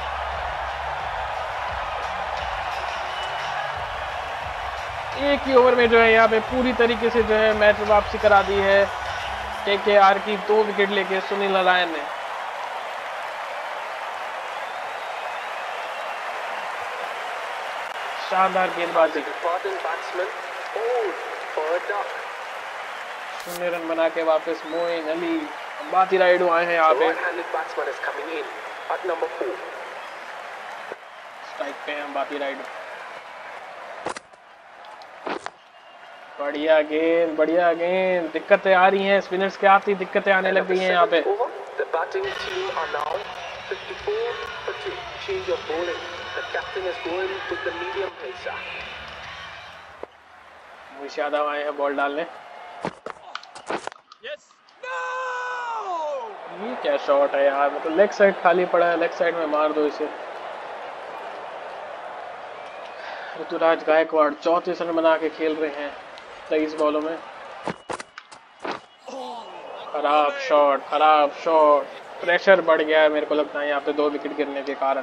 एक ही ओवर में जो है यहाँ पे पूरी तरीके से जो है मैच वापसी करा दी है केकेआर की, दो विकेट लेके सुनील नारायण ने। शानदार गेंदबाजी, शून्य रन बना के वापस मोइन अली। अंबाती रायडू आए हैं यहाँ पे, स्ट्राइक पे हैं अंबाती रायडू। बढ़िया गेंद, बढ़िया गेंद, दिक्कतें आ रही हैं स्पिनर्स के, आती दिक्कतें आने लग गई हैं यहाँ पे। मोहिश यादव आए हैं बॉल डालने। ये क्या शॉट है यार, मतलब लेग साइड खाली पड़ा है, लेग साइड में मार दो इसे। ऋतुराज गायकवाड़ चौंतीस रन बना के खेल रहे हैं तेईस बॉलों में। खराब शॉट, खराब शॉट, प्रेशर बढ़ गया है मेरे को लगता है यहाँ पे दो विकेट गिरने के कारण।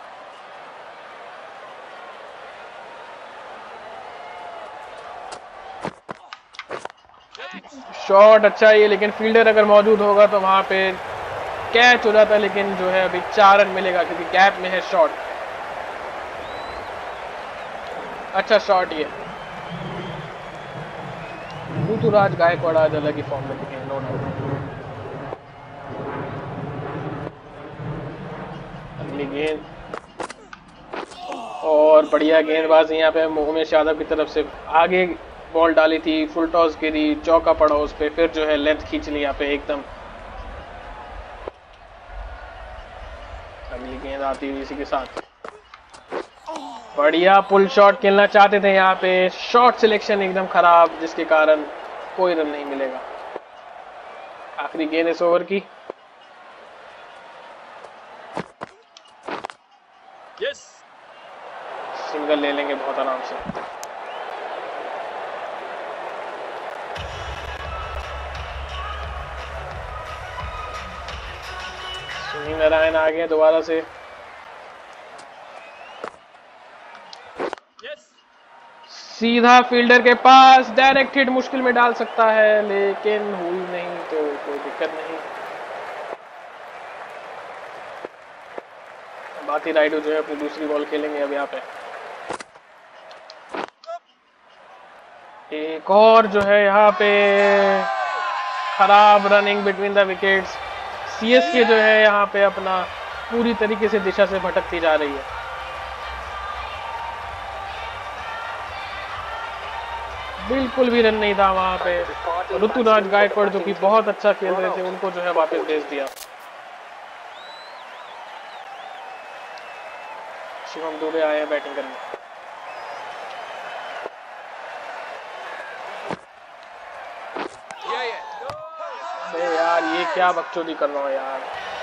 शॉट अच्छा ही है, लेकिन फील्डर अगर मौजूद होगा तो वहां पे कैच हो जाता है, लेकिन जो है अभी चार रन मिलेगा क्योंकि गैप में है शॉट। अच्छा शॉट ये, ऋतुराज गायकवाड़ आज अलग ही फॉर्म में दिखे, नो डाउट। अगली गेंद और बढ़िया गेंदबाजी यहाँ पे उमेश यादव की तरफ से, आगे बॉल डाली थी, फुल टॉस गिरी, चौका पड़ा उस पे, फिर जो है लेंथ खींच ली यहाँ पे एकदम। अगली गेंद आती हुई इसी के साथ, बढ़िया पुल शॉट खेलना चाहते थे यहाँ पे, शॉट सिलेक्शन एकदम खराब जिसके कारण कोई रन नहीं मिलेगा। आखिरी गेंद इस ओवर की, yes. सिंगल ले लेंगे बहुत आराम से। सुनील नारायण आ गए दोबारा से, सीधा फील्डर के पास, डायरेक्ट हिट मुश्किल में डाल सकता है, लेकिन हुई नहीं तो कोई दिक्कत नहीं। अंबाती रायडू जो है अपनी दूसरी बॉल खेलेंगे अब यहाँ पे। एक और जो है यहाँ पे खराब running between the wickets, CSK जो है यहाँ पे अपना पूरी तरीके से दिशा से भटकती जा रही है। बिल्कुल भी रन नहीं था वहां पे। ऋतुराज गायकवाड़ जो कि बहुत अच्छा खेल रहे थे, उनको जो है वापस भेज दिया। शिवम दुबे आए हैं बैटिंग करने। अरे यार ये क्या बकचोदी कर रहा हूँ यार।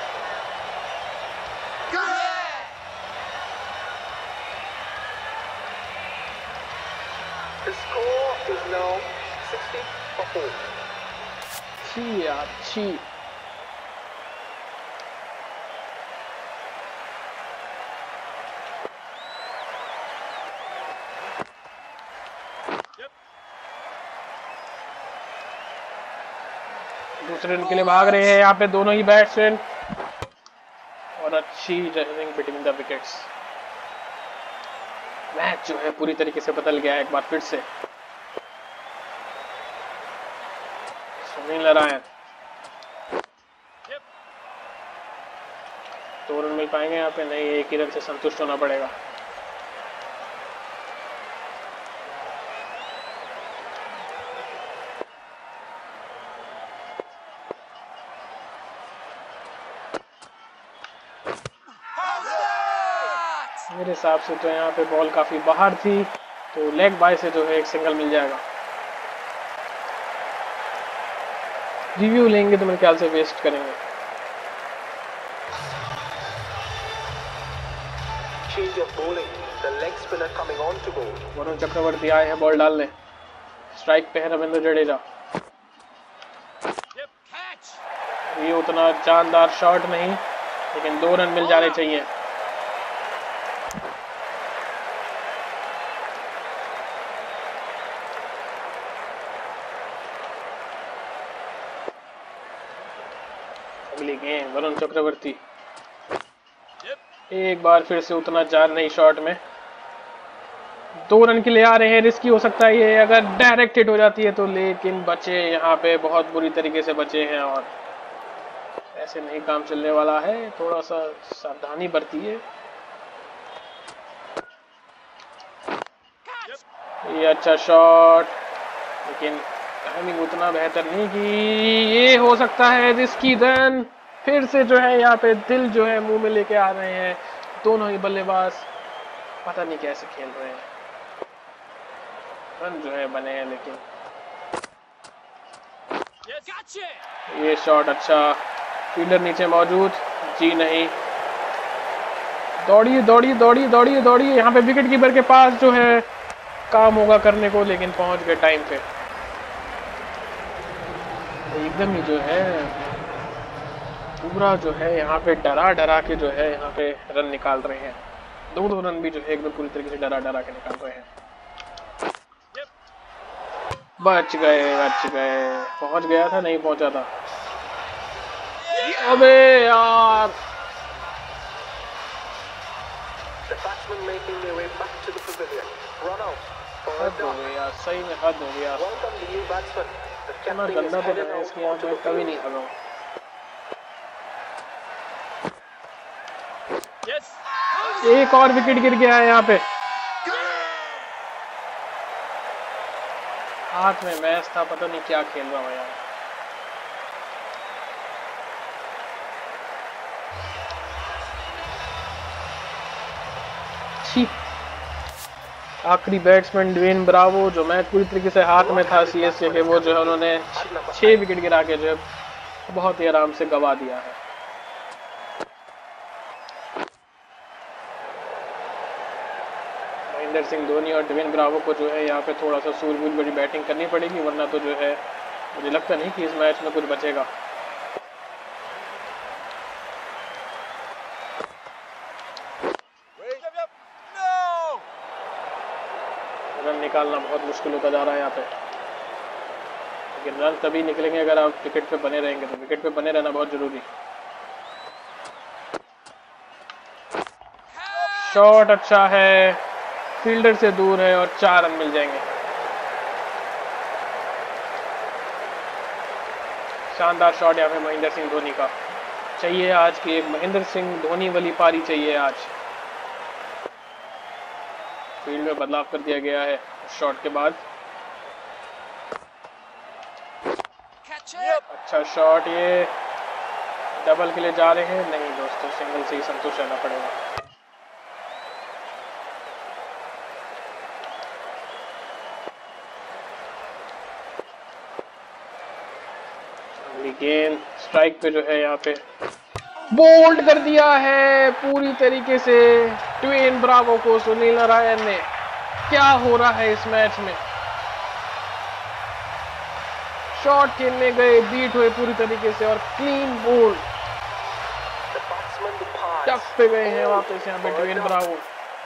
The score is now sixty for four. छी यार छी। दूसरे रन के लिए भाग रहे हैं यहाँ पे दोनों ही बैट्समैन, और अच्छी running between the wickets. Match जो है पूरी तरीके से बदल गया है एक बार फिर से। सुनील नारायण दो रन मिल पाएंगे यहाँ पे? नहीं, एक ही रन से संतुष्ट होना पड़ेगा। मेरे हिसाब से तो यहाँ पे बॉल काफी बाहर थी, तो लेग बाय से जो है एक सिंगल मिल जाएगा। रिव्यू लेंगे तो मेरे ख्याल से वेस्ट करेंगे। Change of bowling. The leg spinner coming on to bowl. Varun Chakravarthy आए हैं बॉल डालने। स्ट्राइक पे है रविंद्र जडेजा। ये उतना जानदार शॉट नहीं, लेकिन दो रन मिल जाने चाहिए। अगली गेंद वरुण चक्रवर्ती, एक बार फिर से उतना जार नहीं शॉट में। दो रन के लिए आ रहे हैं, रिस्की हो सकता है ये अगर डायरेक्ट हिट हो जाती है तो, लेकिन बचे यहाँ पे बहुत बुरी तरीके से बचे हैं और ऐसे नहीं काम चलने वाला है। थोड़ा सा सावधानी बरतिए। ये अच्छा शॉट, लेकिन टाइमिंग उतना बेहतर नहीं कि ये हो सकता है रिस्की रन। फिर से जो है यहाँ पे दिल जो है मुंह में लेके आ रहे हैं दोनों ही बल्लेबाज। पता नहीं कैसे खेल रहे हैं। रन जो है बने हैं, लेकिन ये शॉट अच्छा। फील्डर नीचे मौजूद, जी नहीं। दौड़िए दौड़िए दौड़िए दौड़िए दौड़िए, यहाँ पे विकेट कीपर के पास जो है काम होगा करने को, लेकिन पहुंच गए टाइम पे। एकदम ही जो है पूरा जो है यहाँ पे डरा डरा के जो है यहाँ पे रन निकाल रहे हैं। दो दो रन भी जो है एकदम पूरी तरीके से डरा डरा के निकाल रहे हैं। बच गए बच गए। पहुंच गया था, नहीं पहुंचा था। अबे यार, हद हो गई यार, सही में हद हो गया। इतना गंदा तो है इसकी, यहाँ पे कभी नहीं हगाऊं। एक और विकेट गिर गया है यहाँ पे। हाथ में मैच था, पता नहीं क्या खेल रहा हूँ यार। आखिरी बैट्समैन ड्वेन ब्रावो, जो मैच पूरी तरीके से हाथ में था सीएसके के, वो जो है उन्होंने छह विकेट गिरा के जो है बहुत ही आराम से गवा दिया है। महेंद्र सिंह धोनी और ड्वेन ब्रावो को जो है यहाँ पे थोड़ा सा सूझबूझ बड़ी बैटिंग करनी पड़ेगी, वरना तो जो है मुझे लगता नहीं कि इस मैच में कुछ बचेगा। रन निकालना बहुत मुश्किल होता जा रहा है यहाँ पे, लेकिन रन तभी निकलेंगे अगर आप विकेट पे बने रहेंगे। तो विकेट पे बने रहना बहुत जरूरी। शॉट अच्छा है, फील्डर से दूर है और चार रन मिल जाएंगे। शानदार शॉट यहाँ पे महेंद्र सिंह धोनी का। चाहिए आज की एक महेंद्र सिंह धोनी वाली पारी चाहिए आज। फील्ड में बदलाव कर दिया गया है शॉट के बाद। अच्छा शॉट, ये डबल के लिए जा रहे हैं। नहीं दोस्तों, सिंगल से ही संतुष्ट रहना पड़ेगा। गेंद स्ट्राइक पे जो है यहाँ पे बोल्ड कर दिया है पूरी तरीके से ड्वेन ब्रावो को सुनील नारायण ने। क्या हो रहा है इस मैच में? शॉट खेलने गए, बीट हुए पूरी तरीके से और क्लीन बोल्ड। टफ पे गए हैं वापस यहाँ पे ड्वेन ब्रावो।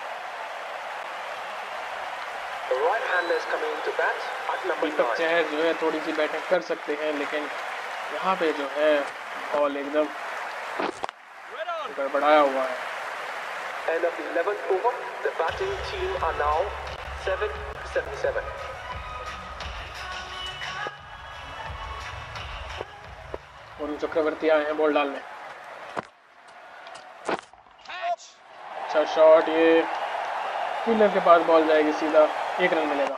दीपक चहर जो है थोड़ी सी बैटिंग कर सकते हैं, लेकिन यहाँ पे जो है बॉल एकदम गड़बड़ाया हुआ है। End of the eleventh over, the batting team are now seven seventy-seven. Varun Chakravarthy आए हैं बॉल डालने। अच्छा शॉट, ये फील्डर के पास बॉल जाएगी सीधा, एक रन मिलेगा।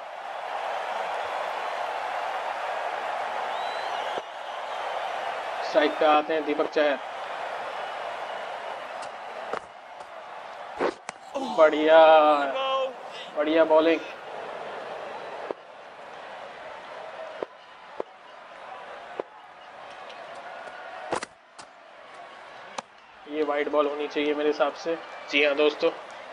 स्ट्राइक पे आते हैं दीपक चहर। बढ़िया बढ़िया बॉलिंग। ये वाइड बॉल होनी चाहिए मेरे हिसाब से। जी हाँ दोस्तों,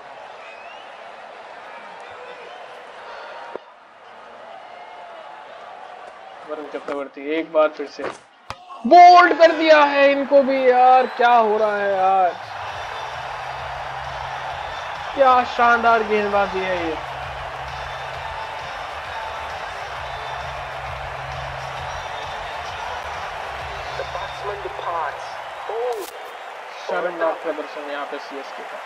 वरुण चक्रवर्ती एक बार फिर से बोल्ड कर दिया है इनको भी यार। क्या हो रहा है यार, क्या शानदार गेंदबाजी है ये। शर्मनाक प्रदर्शन यहाँ पे सीएसके का।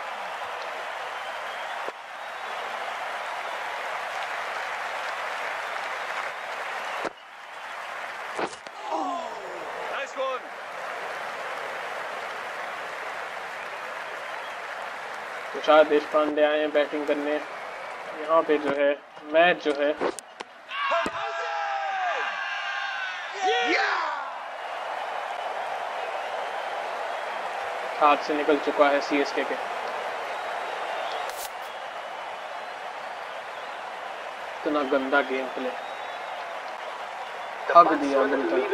तुषार देशपांडे आए हैं बैटिंग करने। यहाँ पे जो है मैच जो है हाथ से निकल चुका है सीएसके के। इतना गंदा गेम प्ले, हक दिया बिल्कुल।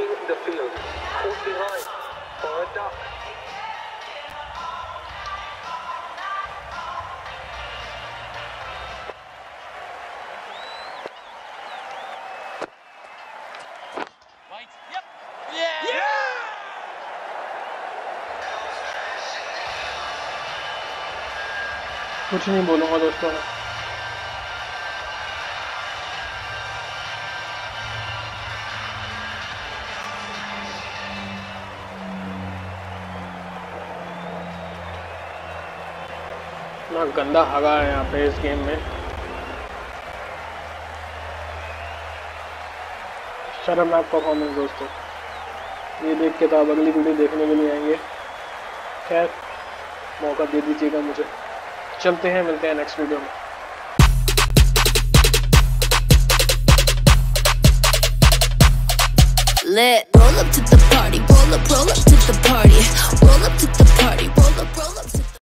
कुछ नहीं बोलूंगा दोस्तों। इतना गंदा हवा है यहाँ पे इस गेम में। शर्मनाक परफॉर्मेंस दोस्तों। ये देख के तो आप अगली वीडियो देखने के लिए आएंगे। खैर मौका दे दीजिएगा मुझे। चलते हैं, मिलते हैं नेक्स्ट वीडियो में। Lit, roll up to the party, roll up, roll up to the party, roll up to the party.